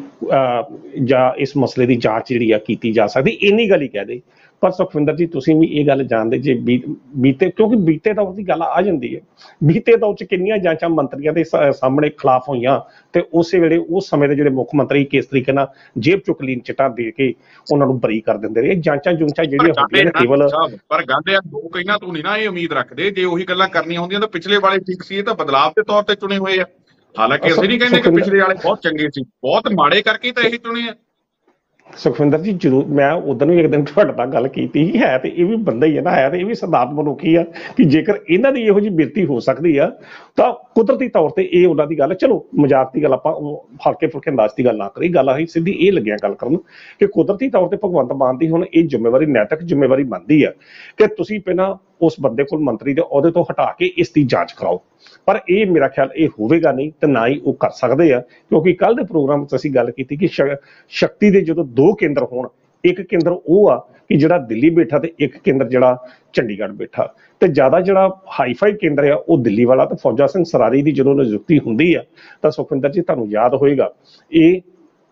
ਜਾਂ ਇਸ ਮਸਲੇ ਦੀ ਜਾਂਚ ਜਿਹੜੀ ਆ ਕੀਤੀ ਜਾ ਸਕਦੀ, ਇੰਨੀ ਗੱਲ ਹੀ ਕਹਿ ਦੇ। ਪਰ ਸੁਖਵਿੰਦਰ ਜੀ ਤੁਸੀਂ ਵੀ ਇਹ ਗੱਲ ਜਾਣਦੇ ਜੇ ਬੀਤੇ, ਕਿਉਂਕਿ ਬੀਤੇ ਦੌਰ ਦੀ ਗੱਲ ਆ ਜਾਂਦੀ ਹੈ, ਬੀਤੇ ਦੌਰ 'ਚ ਕਿੰਨੀਆਂ ਜਾਂਚਾਂ ਮੰਤਰੀਆਂ ਦੇ ਸਾਹਮਣੇ ਖਿਲਾਫ ਹੋਈਆਂ ਤੇ ਉਸੇ ਵੇਲੇ ਉਸ ਸਮੇਂ ਦੇ ਜਿਹੜੇ ਮੁੱਖ ਮੰਤਰੀ ਕਿਸ ਤਰੀਕੇ ਨਾਲ ਜੇਬ ਚੋਂ ਕਲੀਨ ਚਿੱਟਾਂ ਦੇ ਕੇ ਉਹਨਾਂ ਨੂੰ ਬਰੀ ਕਰ ਦਿੰਦੇ ਰਹੇ। ਜਾਂਚਾਂ ਜੂੰਚਾਂ ਜਿਹੜੀਆਂ ਹੁੰਦੀਆਂ ਨੇ ਕੇਵਲ ਪਰ ਗੱਲ ਆ ਲੋਕ ਇਹਨਾਂ ਤੋਂ ਨਹੀਂ ਨਾ ਇਹ ਉਮੀਦ ਰੱਖਦੇ, ਜੇ ਉਹੀ ਗੱਲਾਂ ਕਰਨੀਆਂ ਹੁੰਦੀਆਂ ਤਾਂ ਪਿਛਲੇ ਵਾਲੇ ਠੀਕ ਸੀ, ਇਹ ਤਾਂ ਬਦਲਾਵ ਦੇ ਤੌਰ ਤੇ ਚੁਣੇ ਹੋਏ ਆ। ਹਾਲਾਂਕਿ ਅਸੀਂ ਨਹੀਂ ਕਹਿੰਦੇ ਕਿ ਪਿਛਲੇ ਵਾਲੇ ਬਹੁਤ ਚੰਗੇ ਸੀ, ਬਹੁਤ ਮਾੜੇ ਕਰਕੇ ਤਾਂ ਇਹ ਚੁਣੇ ਆ। ਸੁਖਵਿੰਦਰ ਜੀ ਜ਼ਰੂਰ, ਮੈਂ ਉਦੋਂ ਵੀ ਇੱਕ ਦਿਨ ਤੁਹਾਡੇ ਨਾਲ ਗੱਲ ਕੀਤੀ ਹੈ ਤੇ ਇਹ ਵੀ ਬੰਦਾ ਹੀ ਹੈ ਨਾ, ਹੈ ਤੇ ਇਹ ਵੀ ਸਿਧਾਂਤ ਮਨੁੱਖੀ ਆ ਕਿ ਜੇਕਰ ਇਹਨਾਂ ਦੀ ਇਹੋ ਜਿਹੀ ਬਿਰਤੀ ਹੋ ਸਕਦੀ ਆ ਤਾਂ ਕੁਦਰਤੀ ਤੌਰ ਤੇ ਇਹ ਉਹਨਾਂ ਦੀ ਗੱਲ। ਚਲੋ ਮਜ਼ਾਕ ਦੀ ਗੱਲ ਆਪਾਂ ਹਲਕੇ ਫੁਲਕੇ ਅੰਦਾਜ਼ ਦੀ ਗੱਲ ਨਾ ਕਰੀ, ਗੱਲ ਆਹੀ ਸਿੱਧੀ ਇਹ ਲੱਗਿਆ ਗੱਲ ਕਰਨ ਕਿ ਕੁਦਰਤੀ ਤੌਰ ਤੇ ਭਗਵੰਤ ਮਾਨ ਦੀ ਹੁਣ ਇਹ ਜ਼ਿੰਮੇਵਾਰੀ, ਨੈਤਿਕ ਜ਼ਿੰਮੇਵਾਰੀ ਬਣਦੀ ਆ ਕਿ ਤੁਸੀਂ ਪਹਿਲਾਂ ਉਸ ਬੰਦੇ ਕੋਲ ਮੰਤਰੀ ਦੇ ਅਹੁਦੇ ਤੋਂ ਹਟਾ ਕੇ ਇਸ ਦੀ ਜਾਂਚ ਕਰਾਓ। ਪਰ ਇਹ ਮੇਰਾ ਖਿਆਲ ਇਹ ਹੋਵੇਗਾ ਨਹੀਂ ਤੇ ਨਾ ਹੀ ਉਹ ਕਰ ਸਕਦੇ ਆ, ਕਿਉਂਕਿ ਕੱਲ ਦੇ ਪ੍ਰੋਗਰਾਮ ਵਿੱਚ ਅਸੀਂ ਗੱਲ ਕੀਤੀ ਕਿ ਸ਼ਕਤੀ ਦੇ ਜਦੋਂ ਦੋ ਕੇਂਦਰ ਹੋਣ, ਇੱਕ ਕੇਂਦਰ ਉਹ ਆ ਕਿ ਜਿਹੜਾ ਦਿੱਲੀ ਬੈਠਾ ਤੇ ਇੱਕ ਕੇਂਦਰ ਜਿਹੜਾ ਚੰਡੀਗੜ੍ਹ ਬੈਠਾ, ਤੇ ਜ਼ਿਆਦਾ ਜਿਹੜਾ ਹਾਈਫਾਈ ਕੇਂਦਰ ਆ ਉਹ ਦਿੱਲੀ ਵਾਲਾ। ਤੇ ਫੌਜਾ ਸਿੰਘ ਸਰਾਰੀ ਦੀ ਜਦੋਂ ਨਿਯੁਕਤੀ ਹੁੰਦੀ ਆ ਤਾਂ ਸੁਖਵਿੰਦਰ ਜੀ ਤੁਹਾਨੂੰ ਯਾਦ ਹੋਏਗਾ ਇਹ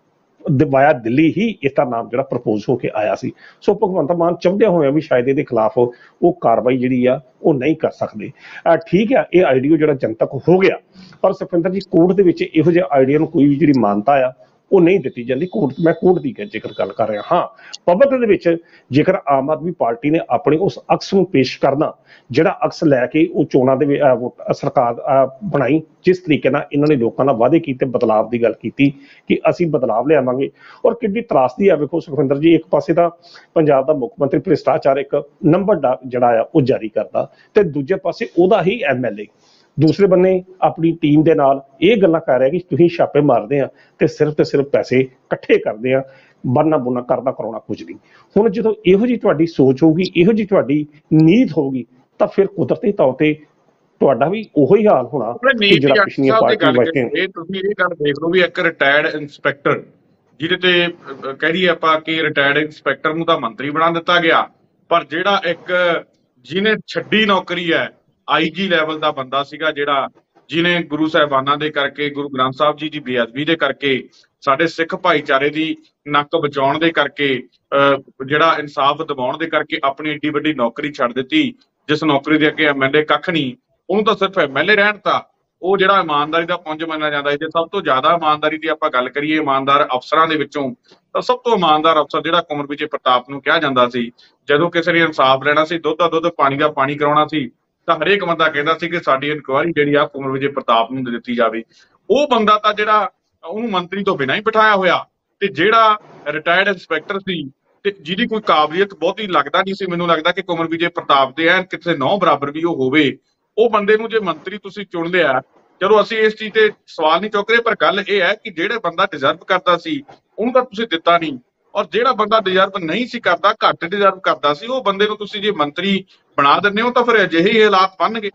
ਵਾਇਆ ਦਿੱਲੀ ਹੀ ਇਸਦਾ ਨਾਮ ਜਿਹੜਾ ਪ੍ਰਪੋਜ਼ ਹੋ ਕੇ ਆਇਆ ਸੀ। ਸੋ ਭਗਵੰਤ ਮਾਨ ਚਾਹੁੰਦਿਆਂ ਹੋਇਆ ਵੀ ਸ਼ਾਇਦ ਇਹਦੇ ਖਿਲਾਫ ਉਹ ਕਾਰਵਾਈ ਜਿਹੜੀ ਆ ਉਹ ਨਹੀਂ ਕਰ ਸਕਦੇ। ਠੀਕ ਆ, ਇਹ ਆਈਡੀਓ ਜਿਹੜਾ ਜਨਤਕ ਹੋ ਗਿਆ, ਪਰ ਸੁਖਵਿੰਦਰ ਜੀ ਕੋਰਟ ਦੇ ਵਿੱਚ ਇਹੋ ਜਿਹੇ ਆਈਡੀਆ ਨੂੰ ਕੋਈ ਵੀ ਜਿਹੜੀ ਮਾਨਤਾ ਆ ਉਹ ਨਹੀਂ ਦਿੱਤੀ ਜਾਂਦੀ। ਕੋਰਟ, ਮੈਂ ਕੋਰਟ ਦੀ ਜੇਕਰ ਗੱਲ ਕਰ ਰਿਹਾ ਹਾਂ, ਪਬਲਿਕ ਦੇ ਵਿੱਚ ਜੇਕਰ ਆਮ ਆਦਮੀ ਪਾਰਟੀ ਨੇ ਆਪਣੇ ਉਸ ਅਕਸ ਨੂੰ ਪੇਸ਼ ਕਰਨਾ, ਜਿਹੜਾ ਅਕਸ ਲੈ ਕੇ ਉਹ ਚੋਣਾਂ ਦੇ ਸਰਕਾਰ ਬਣਾਈ, ਜਿਸ ਤਰੀਕੇ ਨਾਲ ਇਹਨਾਂ ਨੇ ਲੋਕਾਂ ਨਾਲ ਵਾਅਦੇ ਕੀਤੇ, ਬਦਲਾਵ ਦੀ ਗੱਲ ਕੀਤੀ ਕਿ ਅਸੀਂ ਬਦਲਾਵ ਲਿਆਵਾਂਗੇ, ਔਰ ਕਿੰਨੀ ਤਰਾਸਦੀ ਆ ਵੇਖੋ ਸੁਖਵਿੰਦਰ ਜੀ, ਇੱਕ ਪਾਸੇ ਤਾਂ ਪੰਜਾਬ ਦਾ ਮੁੱਖ ਮੰਤਰੀ ਭ੍ਰਿਸ਼ਟਾਚਾਰ ਇੱਕ ਨੰਬਰ ਜਿਹੜਾ ਆ ਉਹ ਜਾਰੀ ਕਰਦਾ ਤੇ ਦੂਜੇ ਪਾਸੇ ਉਹਦਾ ਹੀ ਐਮ ਐਲ ਏ ਦੂਸਰੇ ਬੰਨੇ ਆਪਣੀ ਟੀਮ ਦੇ ਨਾਲ ਇਹ ਗੱਲਾਂ ਕਰ ਰਿਹਾ ਕਿ ਤੁਸੀਂ ਛਾਪੇ ਮਾਰਦੇ ਆ ਤੇ ਸਿਰਫ ਤੇ ਸਿਰਫ ਪੈਸੇ ਇਕੱਠੇ ਕਰਦੇ ਆ, ਬੰਨਾ ਬੁਨਾ ਕਰਦਾ ਕਰਾਉਣਾ ਕੁਝ ਨਹੀਂ। ਹੁਣ ਜਦੋਂ ਇਹੋ ਜਿਹੀ ਤੁਹਾਡੀ ਸੋਚ ਹੋਊਗੀ, ਇਹੋ ਜਿਹੀ ਤੁਹਾਡੀ ਨੀਤ ਹੋਊਗੀ, ਤਾਂ ਫਿਰ ਕੁਦਰਤੀ ਤੌਰ ਤੇ ਤੁਹਾਡਾ ਵੀ ਉਹੋ ਹੀ ਹਾਲ ਹੋਣਾ ਕਿ ਜਿਹੜਾ ਪਿਛਲੀਆਂ ਪਾਰਟੀਆਂ ਬੈਠੇ। ਇਹ ਤੁਸੀਂ ਇਹ ਗੱਲ ਦੇਖ ਲਓ ਵੀ ਇੱਕ ਰਿਟਾਇਰਡ ਇੰਸਪੈਕਟਰ, ਜਿਹਦੇ ਤੇ ਕਹਿ ਦਈਏ ਆਪਾਂ ਕਿ ਰਿਟਾਇਰਡ ਇੰਸਪੈਕਟਰ ਨੂੰ ਤਾਂ ਮੰਤਰੀ ਬਣਾ ਦਿੱਤਾ ਗਿਆ, ਪਰ ਜਿਹੜਾ ਇੱਕ ਜਿਹਨੇ ਛੱਡੀ ਨੌਕਰੀ ਹੈ, ਆਈ ਜੀ ਲੈਵਲ ਦਾ ਬੰਦਾ ਸੀਗਾ, ਜਿਹੜਾ ਜਿਹਨੇ ਗੁਰੂ ਸਾਹਿਬਾਨਾਂ ਦੇ ਕਰਕੇ, ਗੁਰੂ ਗ੍ਰੰਥ ਸਾਹਿਬ ਜੀ ਦੀ ਬੇਅਦਬੀ ਦੇ ਕਰਕੇ, ਸਾਡੇ ਸਿੱਖ ਭਾਈਚਾਰੇ ਦੀ ਨੱਕ ਬਚਾਉਣ ਦੇ ਕਰਕੇ, ਅਹ ਜਿਹੜਾ ਇਨਸਾਫ ਦਿਵਾਉਣ ਦੇ ਕਰਕੇ ਆਪਣੀ ਏਡੀ ਵੱਡੀ ਨੌਕਰੀ ਛੱਡ ਦਿੱਤੀ, ਜਿਸ ਨੌਕਰੀ ਦੇ ਅੱਗੇ ਐਮ ਐਲ ਏ ਕੱਖ ਨਹੀਂ, ਉਹਨੂੰ ਤਾਂ ਸਿਰਫ ਐਮ ਐਲ ਏ ਰਹਿਣ ਤਾ। ਉਹ ਜਿਹੜਾ ਇਮਾਨਦਾਰੀ ਦਾ ਪੁੰਜ ਮੰਨਿਆ ਜਾਂਦਾ ਹੈ। ਜੇ ਸਭ ਤੋਂ ਜ਼ਿਆਦਾ ਇਮਾਨਦਾਰੀ ਦੀ ਆਪਾਂ ਗੱਲ ਕਰੀਏ ਇਮਾਨਦਾਰ ਅਫਸਰਾਂ ਦੇ ਵਿੱਚੋਂ, ਤਾਂ ਸਭ ਤੋਂ ਇਮਾਨਦਾਰ ਅਫਸਰ ਜਿਹੜਾ ਕੁੰਵਰ ਵਿਜੇ ਪ੍ਰਤਾਪ ਨੂੰ ਕਿਹਾ ਜਾਂਦਾ ਸੀ। ਜਦੋਂ ਕਿਸੇ ਨੇ ਇਨਸਾਫ ਲੈਣਾ ਸੀ, ਦੁੱਧ ਦਾ ਦੁੱਧ ਪਾਣੀ ਦਾ ਪਾਣੀ ਕਰਾਉਣਾ ਸੀ, ਤਾਂ ਹਰੇਕ ਬੰਦਾ ਕਹਿੰਦਾ ਸੀ ਕਿ ਸਾਡੀ ਇਨਕੁਆਇਰੀ ਜਿਹੜੀ ਆ ਕੁੰਵਰ ਵਿਜੇ ਪ੍ਰਤਾਪ ਨੂੰ ਦਿੱਤੀ ਜਾਵੇ। ਉਹ ਬੰਦਾ ਤਾਂ ਜਿਹੜਾ ਉਹਨੂੰ ਮੰਤਰੀ ਤੋਂ ਬਿਨਾਂ ਹੀ ਬਿਠਾਇਆ ਹੋਇਆ, ਤੇ ਜਿਹੜਾ ਰਿਟਾਇਰਡ ਇੰਸਪੈਕਟਰ ਸੀ ਤੇ ਜਿਹਦੀ ਕੋਈ ਕਾਬਲੀਅਤ ਬਹੁਤੀ ਲੱਗਦਾ ਨਹੀਂ ਸੀ, ਮੈਨੂੰ ਲੱਗਦਾ ਕਿ ਕੁਮਰ ਵਿਜੇ ਪ੍ਰਤਾਪ ਦੇ ਐਨ ਕਿਸੇ ਨੌ ਬਰਾਬਰ ਵੀ ਉਹ ਹੋਵੇ, ਉਹ ਬੰਦੇ ਨੂੰ ਜੇ ਮੰਤਰੀ ਤੁਸੀਂ ਚੁਣ ਲਿਆ, ਚਲੋ ਅਸੀਂ ਇਸ ਚੀਜ਼ ਤੇ ਸਵਾਲ ਨਹੀਂ ਚੁੱਕ ਰਹੇ, ਪਰ ਗੱਲ ਇਹ ਹੈ ਕਿ ਜਿਹੜੇ ਬੰਦਾ ਡਿਜ਼ਰਵ ਕਰਦਾ ਸੀ ਉਹਨੂੰ ਤਾਂ ਤੁਸੀਂ ਦਿੱਤਾ ਨਹੀਂ, ਔਰ ਜਿਹੜਾ ਬੰਦਾ ਡਿਜ਼ਰਵ ਨਹੀਂ ਸੀ ਕਰਦਾ, ਘੱਟ ਡਿਜ਼ਰਵ ਕਰਦਾ ਸੀ, ਉਹ ਬੰਦੇ ਨੂੰ ਤੁਸੀਂ ਜੇ ਮੰਤਰੀ ਬਣਾ ਦਿੰਦੇ ਹੋ ਤਾਂ ਫਿਰ ਅਜਿਹੇ ਹੀ ਹਾਲਾਤ ਬਣਨਗੇ।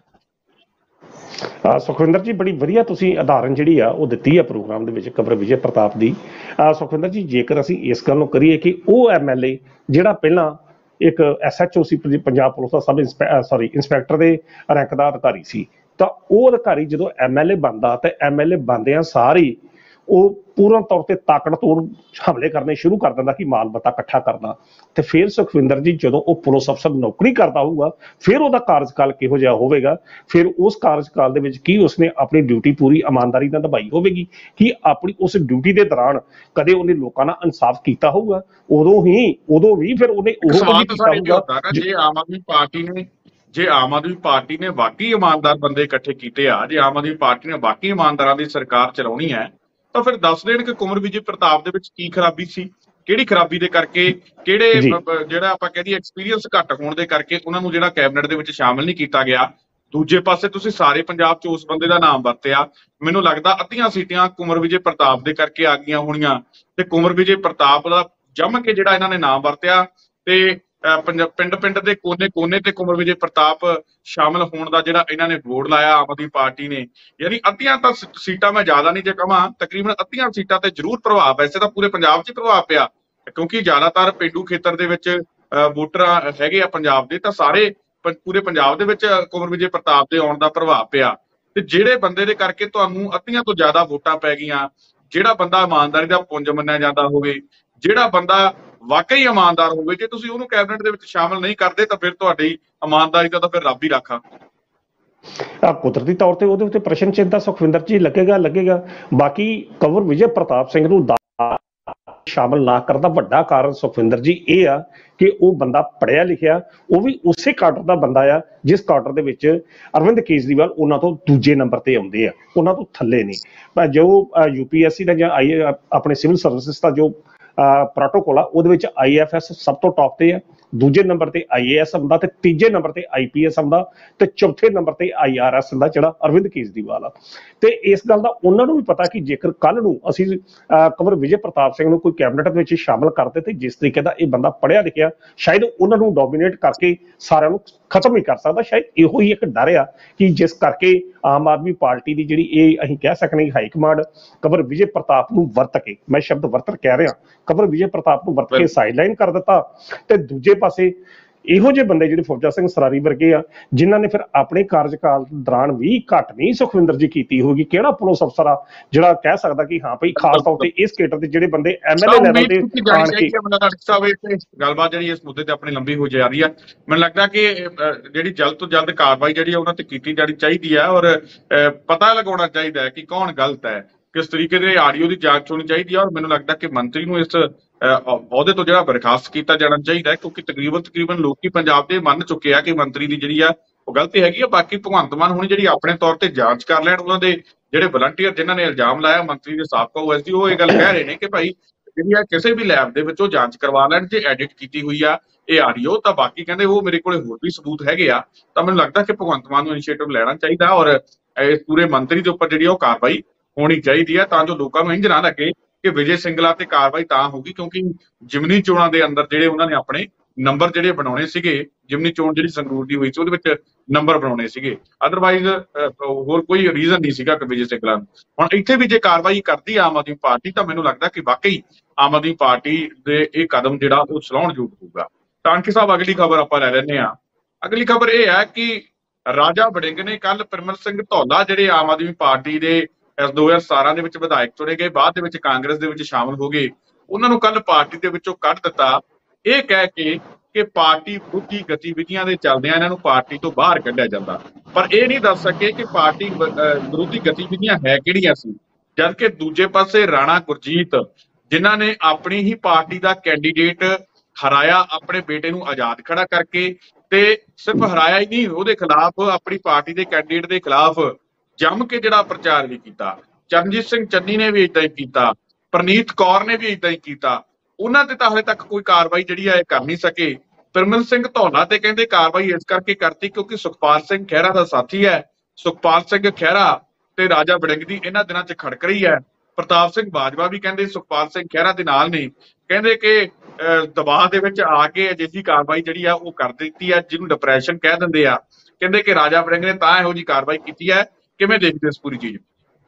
ਅਹ ਸੁਖਵਿੰਦਰ ਜੀ, ਬੜੀ ਵਧੀਆ ਤੁਸੀਂ ਉਦਾਹਰਨ ਜਿਹੜੀ ਆ ਉਹ ਦਿੱਤੀ ਆ ਪ੍ਰੋਗਰਾਮ ਦੇ ਵਿੱਚ ਕਬਰ ਵਿਜੇ ਪ੍ਰਤਾਪ ਦੀ। ਅਹ ਸੁਖਵਿੰਦਰ ਜੀ, ਜੇਕਰ ਅਸੀਂ ਇਸ ਗੱਲ ਨੂੰ ਕਰੀਏ ਕਿ ਉਹ ਐਮਐਲਏ ਜਿਹੜਾ ਪਹਿਲਾਂ ਇੱਕ ਐਸਐਚਓ ਸੀ, ਪੰਜਾਬ ਪੁਲਿਸ ਦਾ ਸਬ ਸੌਰੀ ਇੰਸਪੈਕਟਰ ਦੇ ਰੈਂਕ ਦਾ ਅਧਿਕਾਰੀ ਸੀ, ਤਾਂ ਉਹ ਅਧਿਕਾਰੀ ਜਦੋਂ ਐਮਐਲਏ ਬਣਦਾ ਤਾਂ ਐਮਐਲਏ ਬਣਦਿਆਂ ਸਾਰੀ ਉਹ ਪੂਰਨ ਤੌਰ ਤੇ ਤਾਕਤ ਤੋੜ ਹਮਲੇ ਕਰਨੇ ਸ਼ੁਰੂ ਕਰ ਦਿੰਦਾ ਕਿ ਮਾਲ ਮਤਾ ਇਕੱਠਾ ਕਰਨਾ। ਤੇ ਫਿਰ ਸੁਖਵਿੰਦਰ ਜੀ, ਜਦੋਂ ਉਹ ਪੁਲਿਸ ਅਫਸਰ ਨੌਕਰੀ ਕਰਦਾ ਹੋਊਗਾ, ਫਿਰ ਉਹਦਾ ਕਾਰਜਕਾਲ ਕਿਹੋ ਜਿਹਾ ਹੋਵੇਗਾ, ਫਿਰ ਉਸ ਕਾਰਜਕਾਲ ਦੇ ਵਿੱਚ ਕੀ ਉਸਨੇ ਆਪਣੀ ਡਿਊਟੀ ਪੂਰੀ ਇਮਾਨਦਾਰੀ ਨਾਲ ਨਿਭਾਈ ਹੋਵੇਗੀ, ਕਿ ਆਪਣੀ ਉਸ ਡਿਊਟੀ ਦੇ ਦੌਰਾਨ ਕਦੇ ਉਹਨੇ ਲੋਕਾਂ ਨਾਲ ਇਨਸਾਫ ਕੀਤਾ ਹੋਊਗਾ, ਉਦੋਂ ਹੀ ਉਦੋਂ ਵੀ ਫਿਰ ਉਹਨੇ ਉਹ ਸਵਾਲ ਤਾਂ ਸਾਡੇ ਇਹ ਹੁੰਦਾ ਨਾ, ਜੇ ਆਮ ਆਦਮੀ ਪਾਰਟੀ ਨੇ ਜੇ ਆਮ ਆਦਮੀ ਪਾਰਟੀ ਨੇ ਵਾਕਈ ਇਮਾਨਦਾਰ ਬੰਦੇ ਇਕੱਠੇ ਕੀਤੇ ਆ, ਜੇ ਆਮ ਆਦਮੀ ਪਾਰਟੀ ਨੇ ਵਾਕਈ ਇਮਾਨਦਾਰਾਂ ਦੀ ਸਰਕਾਰ ਚਲਾਉਣੀ ਹੈ, ਤਾਂ ਫਿਰ ਦੱਸ ਦੇਣ ਕਿ ਕੁਮਰ ਵਿਜੇ ਪ੍ਰਤਾਪ ਦੇ ਵਿੱਚ ਕੀ ਖਰਾਬੀ ਸੀ, ਕਿਹੜੀ ਖਰਾਬੀ ਦੇ ਕਰਕੇ, ਕਿਹੜੇ ਜਿਹੜਾ ਆਪਾਂ ਕਹਿੰਦੇ ਐਕਸਪੀਰੀਅੰਸ ਘੱਟ ਹੋਣ ਦੇ ਕਰਕੇ ਉਹਨਾਂ ਨੂੰ ਜਿਹੜਾ ਕੈਬਨਿਟ ਦੇ ਵਿੱਚ ਸ਼ਾਮਿਲ ਨਹੀਂ ਕੀਤਾ ਗਿਆ। ਦੂਜੇ ਪਾਸੇ ਤੁਸੀਂ ਸਾਰੇ ਪੰਜਾਬ 'ਚ ਉਸ ਬੰਦੇ ਦਾ ਨਾਮ ਵਰਤਿਆ, ਮੈਨੂੰ ਲੱਗਦਾ ਅੱਧੀਆਂ ਸੀਟਾਂ ਕੁਮਰ ਵਿਜੇ ਪ੍ਰਤਾਪ ਦੇ ਕਰਕੇ ਆ ਗਈਆਂ ਹੋਣੀਆਂ, ਤੇ ਕੁਮਰ ਵਿਜੇ ਪ੍ਰਤਾਪ ਦਾ ਜੰਮ ਕੇ ਜਿਹੜਾ ਇਹਨਾਂ ਨੇ ਨਾਮ ਵਰਤਿਆ, ਤੇ ਪਿੰਡ ਪਿੰਡ ਦੇ ਕੋਨੇ ਕੋਨੇ ਤੇ ਕੁਮਰ ਵਿਜੇ ਪ੍ਰਤਾਪ ਸ਼ਾਮਿਲ ਹੋਣ ਦਾ ਜਿਹੜਾ ਇਹਨਾਂ ਨੇ ਬੋਰਡ ਲਾਇਆ ਆਮ ਆਦਮੀ ਪਾਰਟੀ ਨੇ, ਯਾਨੀ ਅੱਧੀਆਂ ਤਾਂ ਸੀਟਾਂ, ਮੈਂ ਜ਼ਿਆਦਾ ਨਹੀਂ ਜੇ ਕਹਾਂ, ਤਕਰੀਬਨ ਅੱਧੀਆਂ ਸੀਟਾਂ ਤੇ ਜ਼ਰੂਰ ਪ੍ਰਭਾਵ, ਵੈਸੇ ਤਾਂ ਪੂਰੇ ਪੰਜਾਬ 'ਚ ਪ੍ਰਭਾਵ ਪਿਆ, ਕਿਉਂਕਿ ਜ਼ਿਆਦਾਤਰ ਪੇਂਡੂ ਖੇਤਰ ਦੇ ਵਿੱਚ ਵੋਟਰ ਹੈਗੇ ਆ ਪੰਜਾਬ ਦੇ, ਤਾਂ ਸਾਰੇ ਪੂਰੇ ਪੰਜਾਬ ਦੇ ਵਿੱਚ ਕੁਮਰ ਵਿਜੇ ਪ੍ਰਤਾਪ ਦੇ ਆਉਣ ਦਾ ਪ੍ਰਭਾਵ ਪਿਆ। ਤੇ ਜਿਹੜੇ ਬੰਦੇ ਦੇ ਕਰਕੇ ਤੁਹਾਨੂੰ ਅੱਧੀਆਂ ਤੋਂ ਜ਼ਿਆਦਾ ਵੋਟਾਂ ਪੈ ਗਈਆਂ, ਜਿਹੜਾ ਬੰਦਾ ਇਮਾਨਦਾਰੀ ਦਾ ਪੁੰਜ ਮੰਨਿਆ ਜਾਂਦਾ ਹੋਵੇ, ਜਿਹੜਾ ਬੰਦਾ ਵਾਕਈ ਇਮਾਨਦਾਰ ਹੋਵੇ, ਜੇ ਤੁਸੀਂ ਉਹਨੂੰ ਕੈਬਨਿਟ ਦੇ ਵਿੱਚ ਸ਼ਾਮਲ ਨਹੀਂ ਕਰਦੇ ਤਾਂ ਫਿਰ ਤੁਹਾਡੀ ਇਮਾਨਦਾਰੀ ਦਾ ਤਾਂ ਫਿਰ ਰੱਬ ਹੀ ਰਾਖਾ। ਕੁਦਰਤੀ ਤੌਰ ਤੇ ਉਹਦੇ ਉੱਤੇ ਪ੍ਰਸ਼ਨ ਚਿੰਨ੍ਹ ਤਾਂ ਸੁਖਵਿੰਦਰ ਜੀ ਲੱਗੇਗਾ ਲੱਗੇਗਾ ਬਾਕੀ ਕੁਮਰ ਵਿਜੇ ਪ੍ਰਤਾਪ ਸਿੰਘ ਨੂੰ ਸ਼ਾਮਲ ਨਾ ਕਰਨ ਦਾ ਵੱਡਾ ਕਾਰਨ ਸੁਖਵਿੰਦਰ ਜੀ ਇਹ ਆ ਕਿ ਉਹ ਬੰਦਾ ਪੜ੍ਹਿਆ ਲਿਖਿਆ, ਉਹ ਵੀ ਉਸੇ ਕਾਡਰ ਦਾ ਬੰਦਾ ਆ ਜਿਸ ਕਾਡਰ ਦੇ ਵਿੱਚ ਅਰਵਿੰਦ ਕੇਜਰੀਵਾਲ ਉਹਨਾਂ ਤੋਂ ਦੂਜੇ ਨੰਬਰ ਤੇ ਆਉਂਦੇ ਆ, ਉਹਨਾਂ ਤੋਂ ਥੱਲੇ ਨਹੀਂ। ਜੋ ਯੂਪੀਐਸਸੀ ਦਾ ਜਾਂ ਆਈ ਆਪਣੇ ਸਿਵਲ ਸਰਵਿਸਿਜ਼ ਦਾ ਜੋ ਪ੍ਰੋਟੋਕੋਲ ਆ, ਉਹਦੇ ਵਿੱਚ ਆਈ ਐਫ ਐਸ ਸਭ ਤੋਂ ਟੌਪ ਤੇ ਆ, ਦੂਜੇ ਨੰਬਰ ਤੇ ਆਈ ਏ ਐਸ ਆਉਂਦਾ, ਤੇ ਤੀਜੇ ਨੰਬਰ ਤੇ ਆਈ ਪੀ ਐਸ ਆਉਂਦਾ, ਤੇ ਚੌਥੇ ਨੰਬਰ ਤੇ ਆਈ ਆਰ ਐਸ ਆਉਂਦਾ, ਜਿਹੜਾ ਅਰਵਿੰਦ ਕੇਜਰੀਵਾਲ ਆ। ਤੇ ਇਸ ਗੱਲ ਦਾ ਉਹਨਾਂ ਨੂੰ ਵੀ ਪਤਾ ਕਿ ਜੇਕਰ ਕੱਲ ਨੂੰ ਅਸੀਂ ਕੁਮਰ ਵਿਜੇ ਪ੍ਰਤਾਪ ਸਿੰਘ ਨੂੰ ਕੋਈ ਕੈਬਨਿਟ ਵਿੱਚ ਸ਼ਾਮਲ ਕਰਦੇ ਤੇ ਜਿਸ ਤਰੀਕੇ ਦਾ ਇਹ ਬੰਦਾ ਪੜ੍ਹਿਆ ਲਿਖਿਆ, ਸ਼ਾਇਦ ਉਹਨਾਂ ਨੂੰ ਡੋਮੀਨੇਟ ਕਰਕੇ ਸਾਰਿਆਂ ਨੂੰ ਖਤਮ ਹੀ ਕਰ ਸਕਦਾ। ਸ਼ਾਇਦ ਇਹੋ ਹੀ ਇੱਕ ਡਰ ਆ ਕਿ ਜਿਸ ਕਰਕੇ ਆਮ ਆਦਮੀ ਪਾਰਟੀ ਦੀ ਜਿਹੜੀ ਇਹ ਅਸੀਂ ਕਹਿ ਸਕਦੇ ਹਾਈ ਕਮਾਂਡ ਕੁਮਰ ਵਿਜੇ ਪ੍ਰਤਾਪ ਨੂੰ ਵਰਤ ਕੇ, ਮੈਂ ਸ਼ਬਦ ਵਰਤ ਕਹਿ ਰਿਹਾ, ਕੁਮਰ ਵਿਜੇ ਪ੍ਰਤਾਪ ਨੂੰ ਵਰਤ ਕੇ ਸਾਈਡਲਾਈਨ ਕਰ ਦਿੱਤਾ। ਤੇ ਦੂਜੇ ਪਾਸੇ ਇਹੋ ਜਿਹੇ ਬੰਦੇ ਜਿਹੜੇ ਫੌਜਾ ਸਿੰਘ ਸਰਾਰੀ ਵਰਗੇ ਆ, ਜਿਨ੍ਹਾਂ ਨੇ ਫਿਰ ਆਪਣੇ ਕਾਰਜਕਾਲ ਦੌਰਾਨ ਵੀ ਘੱਟ ਨਹੀਂ ਸੁਖਵਿੰਦਰ ਜੀ ਕੀਤੀ ਹੋਊਗੀ। ਕਿਹੜਾ ਪੁਲਿਸ ਅਫਸਰ ਆ ਜਿਹੜਾ ਕਹਿ ਸਕਦਾ ਕਿ ਹਾਂ ਭਾਈ ਖਾਸ ਤੌਰ ਤੇ ਇਸ ਕੇਟਰ ਦੇ ਜਿਹੜੇ ਬੰਦੇ ਐਮਐਲਏ ਲੈਵਲ ਤੇ ਆਣ ਕੇ ਗੱਲਬਾਤ ਜਿਹੜੀ ਇਸ ਮੁੱਦੇ ਤੇ ਆਪਣੀ ਲੰਬੀ ਹੋ ਜਾ ਰਹੀ ਆ, ਮੈਨੂੰ ਲੱਗਦਾ ਕਿ ਜਿਹੜੀ ਜਲਦ ਤੋਂ ਜਲਦ ਕਾਰਵਾਈ ਜਿਹੜੀ ਉਹਨਾਂ ਤੇ ਕੀਤੀ ਜਾਣੀ ਚਾਹੀਦੀ ਹੈ, ਔਰ ਪਤਾ ਲਗਾਉਣਾ ਚਾਹੀਦਾ ਹੈ ਕਿ ਕੌਣ ਗਲਤ ਹੈ, ਕਿਸ ਤਰੀਕੇ ਦੇ ਆਡੀਓ ਦੀ ਜਾਂਚ ਹੋਣੀ ਚਾਹੀਦੀ ਹੈ, ਔਰ ਮੈਨੂੰ ਲੱਗਦਾ ਕਿ ਮੰਤਰੀ ਨੂੰ ਇਸ ਅਹੁਦੇ ਤੋਂ ਜਿਹੜਾ ਬਰਖਾਸਤ ਕੀਤਾ ਜਾਣਾ ਚਾਹੀਦਾ ਹੈ, ਕਿਉਂਕਿ ਤਕਰੀਬਨ ਤਕਰੀਬਨ ਲੋਕੀ ਪੰਜਾਬ ਦੇ ਮੰਨ ਚੁੱਕੇ ਆ ਕਿ ਮੰਤਰੀ ਦੀ ਜਿਹੜੀ ਆ ਉਹ ਗਲਤੀ ਹੈਗੀ ਆ। ਬਾਕੀ ਭਗਵੰਤ ਮਾਨ ਹੁਣ ਜਿਹੜੀ ਆਪਣੇ ਤੌਰ ਤੇ ਜਾਂਚ ਕਰ ਲੈਣ, ਉਹਨਾਂ ਦੇ ਜਿਹੜੇ ਵਲੰਟੀਅਰ ਜਿਨ੍ਹਾਂ ਨੇ ਇਲਜ਼ਾਮ ਲਾਇਆ ਮੰਤਰੀ ਦੇ ਸਾਬਕਾ ਓ ਐਸ ਡੀ, ਉਹ ਇਹ ਗੱਲ ਕਹਿ ਰਹੇ ਨੇ ਕਿ ਭਾਈ ਜਿਹੜੀ ਆ ਕਿਸੇ ਵੀ ਲੈਬ ਦੇ ਵਿੱਚ ਉਹ ਜਾਂਚ ਕਰਵਾ ਲੈਣ, ਜੇ ਐਡਿਟ ਕੀਤੀ ਹੋਈ ਆ ਇਹ ਆਡੀਓ, ਤਾਂ ਬਾਕੀ ਕਹਿੰਦੇ ਉਹ ਮੇਰੇ ਕੋਲੇ ਹੋਰ ਵੀ ਸਬੂਤ ਹੈਗੇ ਆ। ਤਾਂ ਮੈਨੂੰ ਲੱਗਦਾ ਕਿ ਭਗਵੰਤ ਮਾਨ ਨੂੰ ਇਨੀਸ਼ੀਏਟਿਵ ਲੈਣਾ ਚਾਹੀਦਾ, ਔਰ ਇਸ ਪੂਰੇ ਮੰਤਰੀ ਦੇ ਉੱਪਰ ਜਿਹੜੀ ਉਹ ਕਾਰਵਾਈ ਹੋਣੀ ਚਾਹੀਦੀ ਹੈ, ਤਾਂ ਜੋ ਲੋਕਾਂ ਨੂੰ ਇੰਝ ਨਾ ਲੱਗੇ ਕਿ ਵਿਜੇ ਸਿੰਗਲਾ ਤੇ ਕਾਰਵਾਈ ਤਾਂ ਹੋਊਗੀ ਕਿਉਂਕਿ ਜਿਮਨੀ ਚੋਣਾਂ ਦੇ ਅੰਦਰ ਜਿਹੜੇ ਉਹਨਾਂ ਨੇ ਆਪਣੇ ਨੰਬਰ ਜਿਹੜੇ ਬਣਾਉਣੇ ਸੀਗੇ, ਜਿਮਨੀ ਚੋਣ ਜਿਹੜੀ ਸੰਗਰੂਰ ਦੀ ਹੋਈ ਸੀ ਉਹਦੇ ਵਿੱਚ ਨੰਬਰ ਬਣਾਉਣੇ ਸੀਗੇ, ਅਦਰਵਾਈਜ਼ ਹੋਰ ਕੋਈ ਰੀਜ਼ਨ ਨਹੀਂ ਸੀਗਾ ਕਿ ਵਿਜੇ ਸਿੰਗਲਾ ਨੂੰ। ਹੁਣ ਇੱਥੇ ਵੀ ਜੇ ਕਾਰਵਾਈ ਕਰਦੀ ਆਮ ਆਦਮੀ ਪਾਰਟੀ, ਤਾਂ ਮੈਨੂੰ ਲੱਗਦਾ ਕਿ ਵਾਕਈ ਆਮ ਆਦਮੀ ਪਾਰਟੀ ਦੇ ਇਹ ਕਦਮ ਜਿਹੜਾ ਉਹ ਚਲਾਉਣ ਯੋਗ ਹੋਊਗਾ। ਟਾਂਕੀ ਸਾਹਿਬ, ਅਗਲੀ ਖਬਰ ਆਪਾਂ ਲੈ ਲੈਂਦੇ ਹਾਂ। ਅਗਲੀ ਖਬਰ ਇਹ ਹੈ ਕਿ ਰਾਜਾ ਵੜਿੰਗ ਨੇ ਕੱਲ ਪਰਮਲ ਸਿੰਘ ਧੌਲਾ ਜਿਹੜੇ ਆਮ ਆਦਮੀ ਪਾਰਟੀ ਦੇ ਇਸ ਦੋ ਹਜ਼ਾਰ ਸਤਾਰਾਂ ਦੇ ਵਿੱਚ ਵਿਧਾਇਕ ਚੁਣੇ ਗਏ, ਬਾਅਦ ਦੇ ਵਿੱਚ ਕਾਂਗਰਸ ਦੇ ਵਿੱਚ ਸ਼ਾਮਲ ਹੋ ਗਏ, ਉਹਨਾਂ ਨੂੰ ਕੱਲ ਪਾਰਟੀ ਦੇ ਵਿੱਚੋਂ ਕੱਢ ਦਿੱਤਾ, ਇਹ ਕਹਿ ਕੇ ਕਿ ਪਾਰਟੀ ਵਿਰੋਧੀ ਗਤੀਵਿਧੀਆਂ ਦੇ ਚੱਲਦਿਆਂ ਇਹਨਾਂ ਨੂੰ ਪਾਰਟੀ ਤੋਂ ਬਾਹਰ ਕੱਢਿਆ ਜਾਂਦਾ। ਪਰ ਇਹ ਨਹੀਂ ਦੱਸ ਸਕੇ ਕਿ ਪਾਰਟੀ ਵਿਰੋਧੀ ਗਤੀਵਿਧੀਆਂ ਹੈ ਕਿਹੜੀਆਂ ਸੀ, ਜਦਕਿ ਦੂਜੇ ਪਾਸੇ ਰਾਣਾ ਗੁਰਜੀਤ ਜਿਨ੍ਹਾਂ ਨੇ ਆਪਣੀ ਹੀ ਪਾਰਟੀ ਦਾ ਕੈਂਡੀਡੇਟ ਹਰਾਇਆ, ਆਪਣੇ ਬੇਟੇ ਨੂੰ ਆਜ਼ਾਦ ਖੜਾ ਕਰਕੇ, ਤੇ ਸਿਰਫ ਹਰਾਇਆ ਹੀ ਨਹੀਂ, ਉਹਦੇ ਖਿਲਾਫ ਆਪਣੀ ਪਾਰਟੀ ਦੇ ਕੈਂਡੀਡੇਟ ਦੇ ਖਿਲਾਫ ਜੰਮ ਕੇ ਜਿਹੜਾ ਪ੍ਰਚਾਰ ਵੀ ਕੀਤਾ। ਚਰਨਜੀਤ ਸਿੰਘ ਚੰਨੀ ਨੇ ਵੀ ਏਦਾਂ ਹੀ ਕੀਤਾ, ਪ੍ਰਨੀਤ ਕੌਰ ਨੇ ਵੀ ਏਦਾਂ ਹੀ ਕੀਤਾ। ਉਹਨਾਂ ਤੇ ਤਾਂ ਹਾਲੇ ਤੱਕ ਕੋਈ ਕਾਰਵਾਈ ਜਿਹੜੀ ਹੈ ਕਰ ਨਹੀਂ ਸਕੇ। ਪਿਰਮਲ ਸਿੰਘ ਧੌਲਾ ਤੇ ਕਹਿੰਦੇ ਕਾਰਵਾਈ ਇਸ ਕਰਕੇ ਕਰਤੀ ਕਿਉਂਕਿ ਸੁਖਪਾਲ ਸਿੰਘ ਖਹਿਰਾ ਦਾ ਸਾਥੀ ਹੈ। ਸੁਖਪਾਲ ਸਿੰਘ ਖਹਿਰਾ ਤੇ ਰਾਜਾ ਵੜਿੰਗ ਦੀ ਇਹਨਾਂ ਦਿਨਾਂ 'ਚ ਖੜਕ ਰਹੀ ਹੈ। ਪ੍ਰਤਾਪ ਸਿੰਘ ਬਾਜਵਾ ਵੀ ਕਹਿੰਦੇ ਸੁਖਪਾਲ ਸਿੰਘ ਖਹਿਰਾ ਦੇ ਨਾਲ ਨੇ, ਕਹਿੰਦੇ ਕਿ ਦਬਾਅ ਦੇ ਵਿੱਚ ਆ ਕੇ ਅਜਿਹੀ ਕਾਰਵਾਈ ਜਿਹੜੀ ਆ ਉਹ ਕਰ ਦਿੱਤੀ ਹੈ ਜਿਹਨੂੰ ਡਿਪਰੈਸ਼ਨ ਕਹਿ ਦਿੰਦੇ ਆ। ਕਹਿੰਦੇ ਕਿ ਰਾਜਾ ਵੜਿੰਗ ਨੇ ਤਾਂ ਇਹੋ ਜਿਹੀ ਕਾਰਵਾਈ ਕੀਤੀ ਹੈ। ਕਿਵੇਂ ਦੇਖਦੇ ਇਸ ਪੂਰੀ ਚੀਜ਼?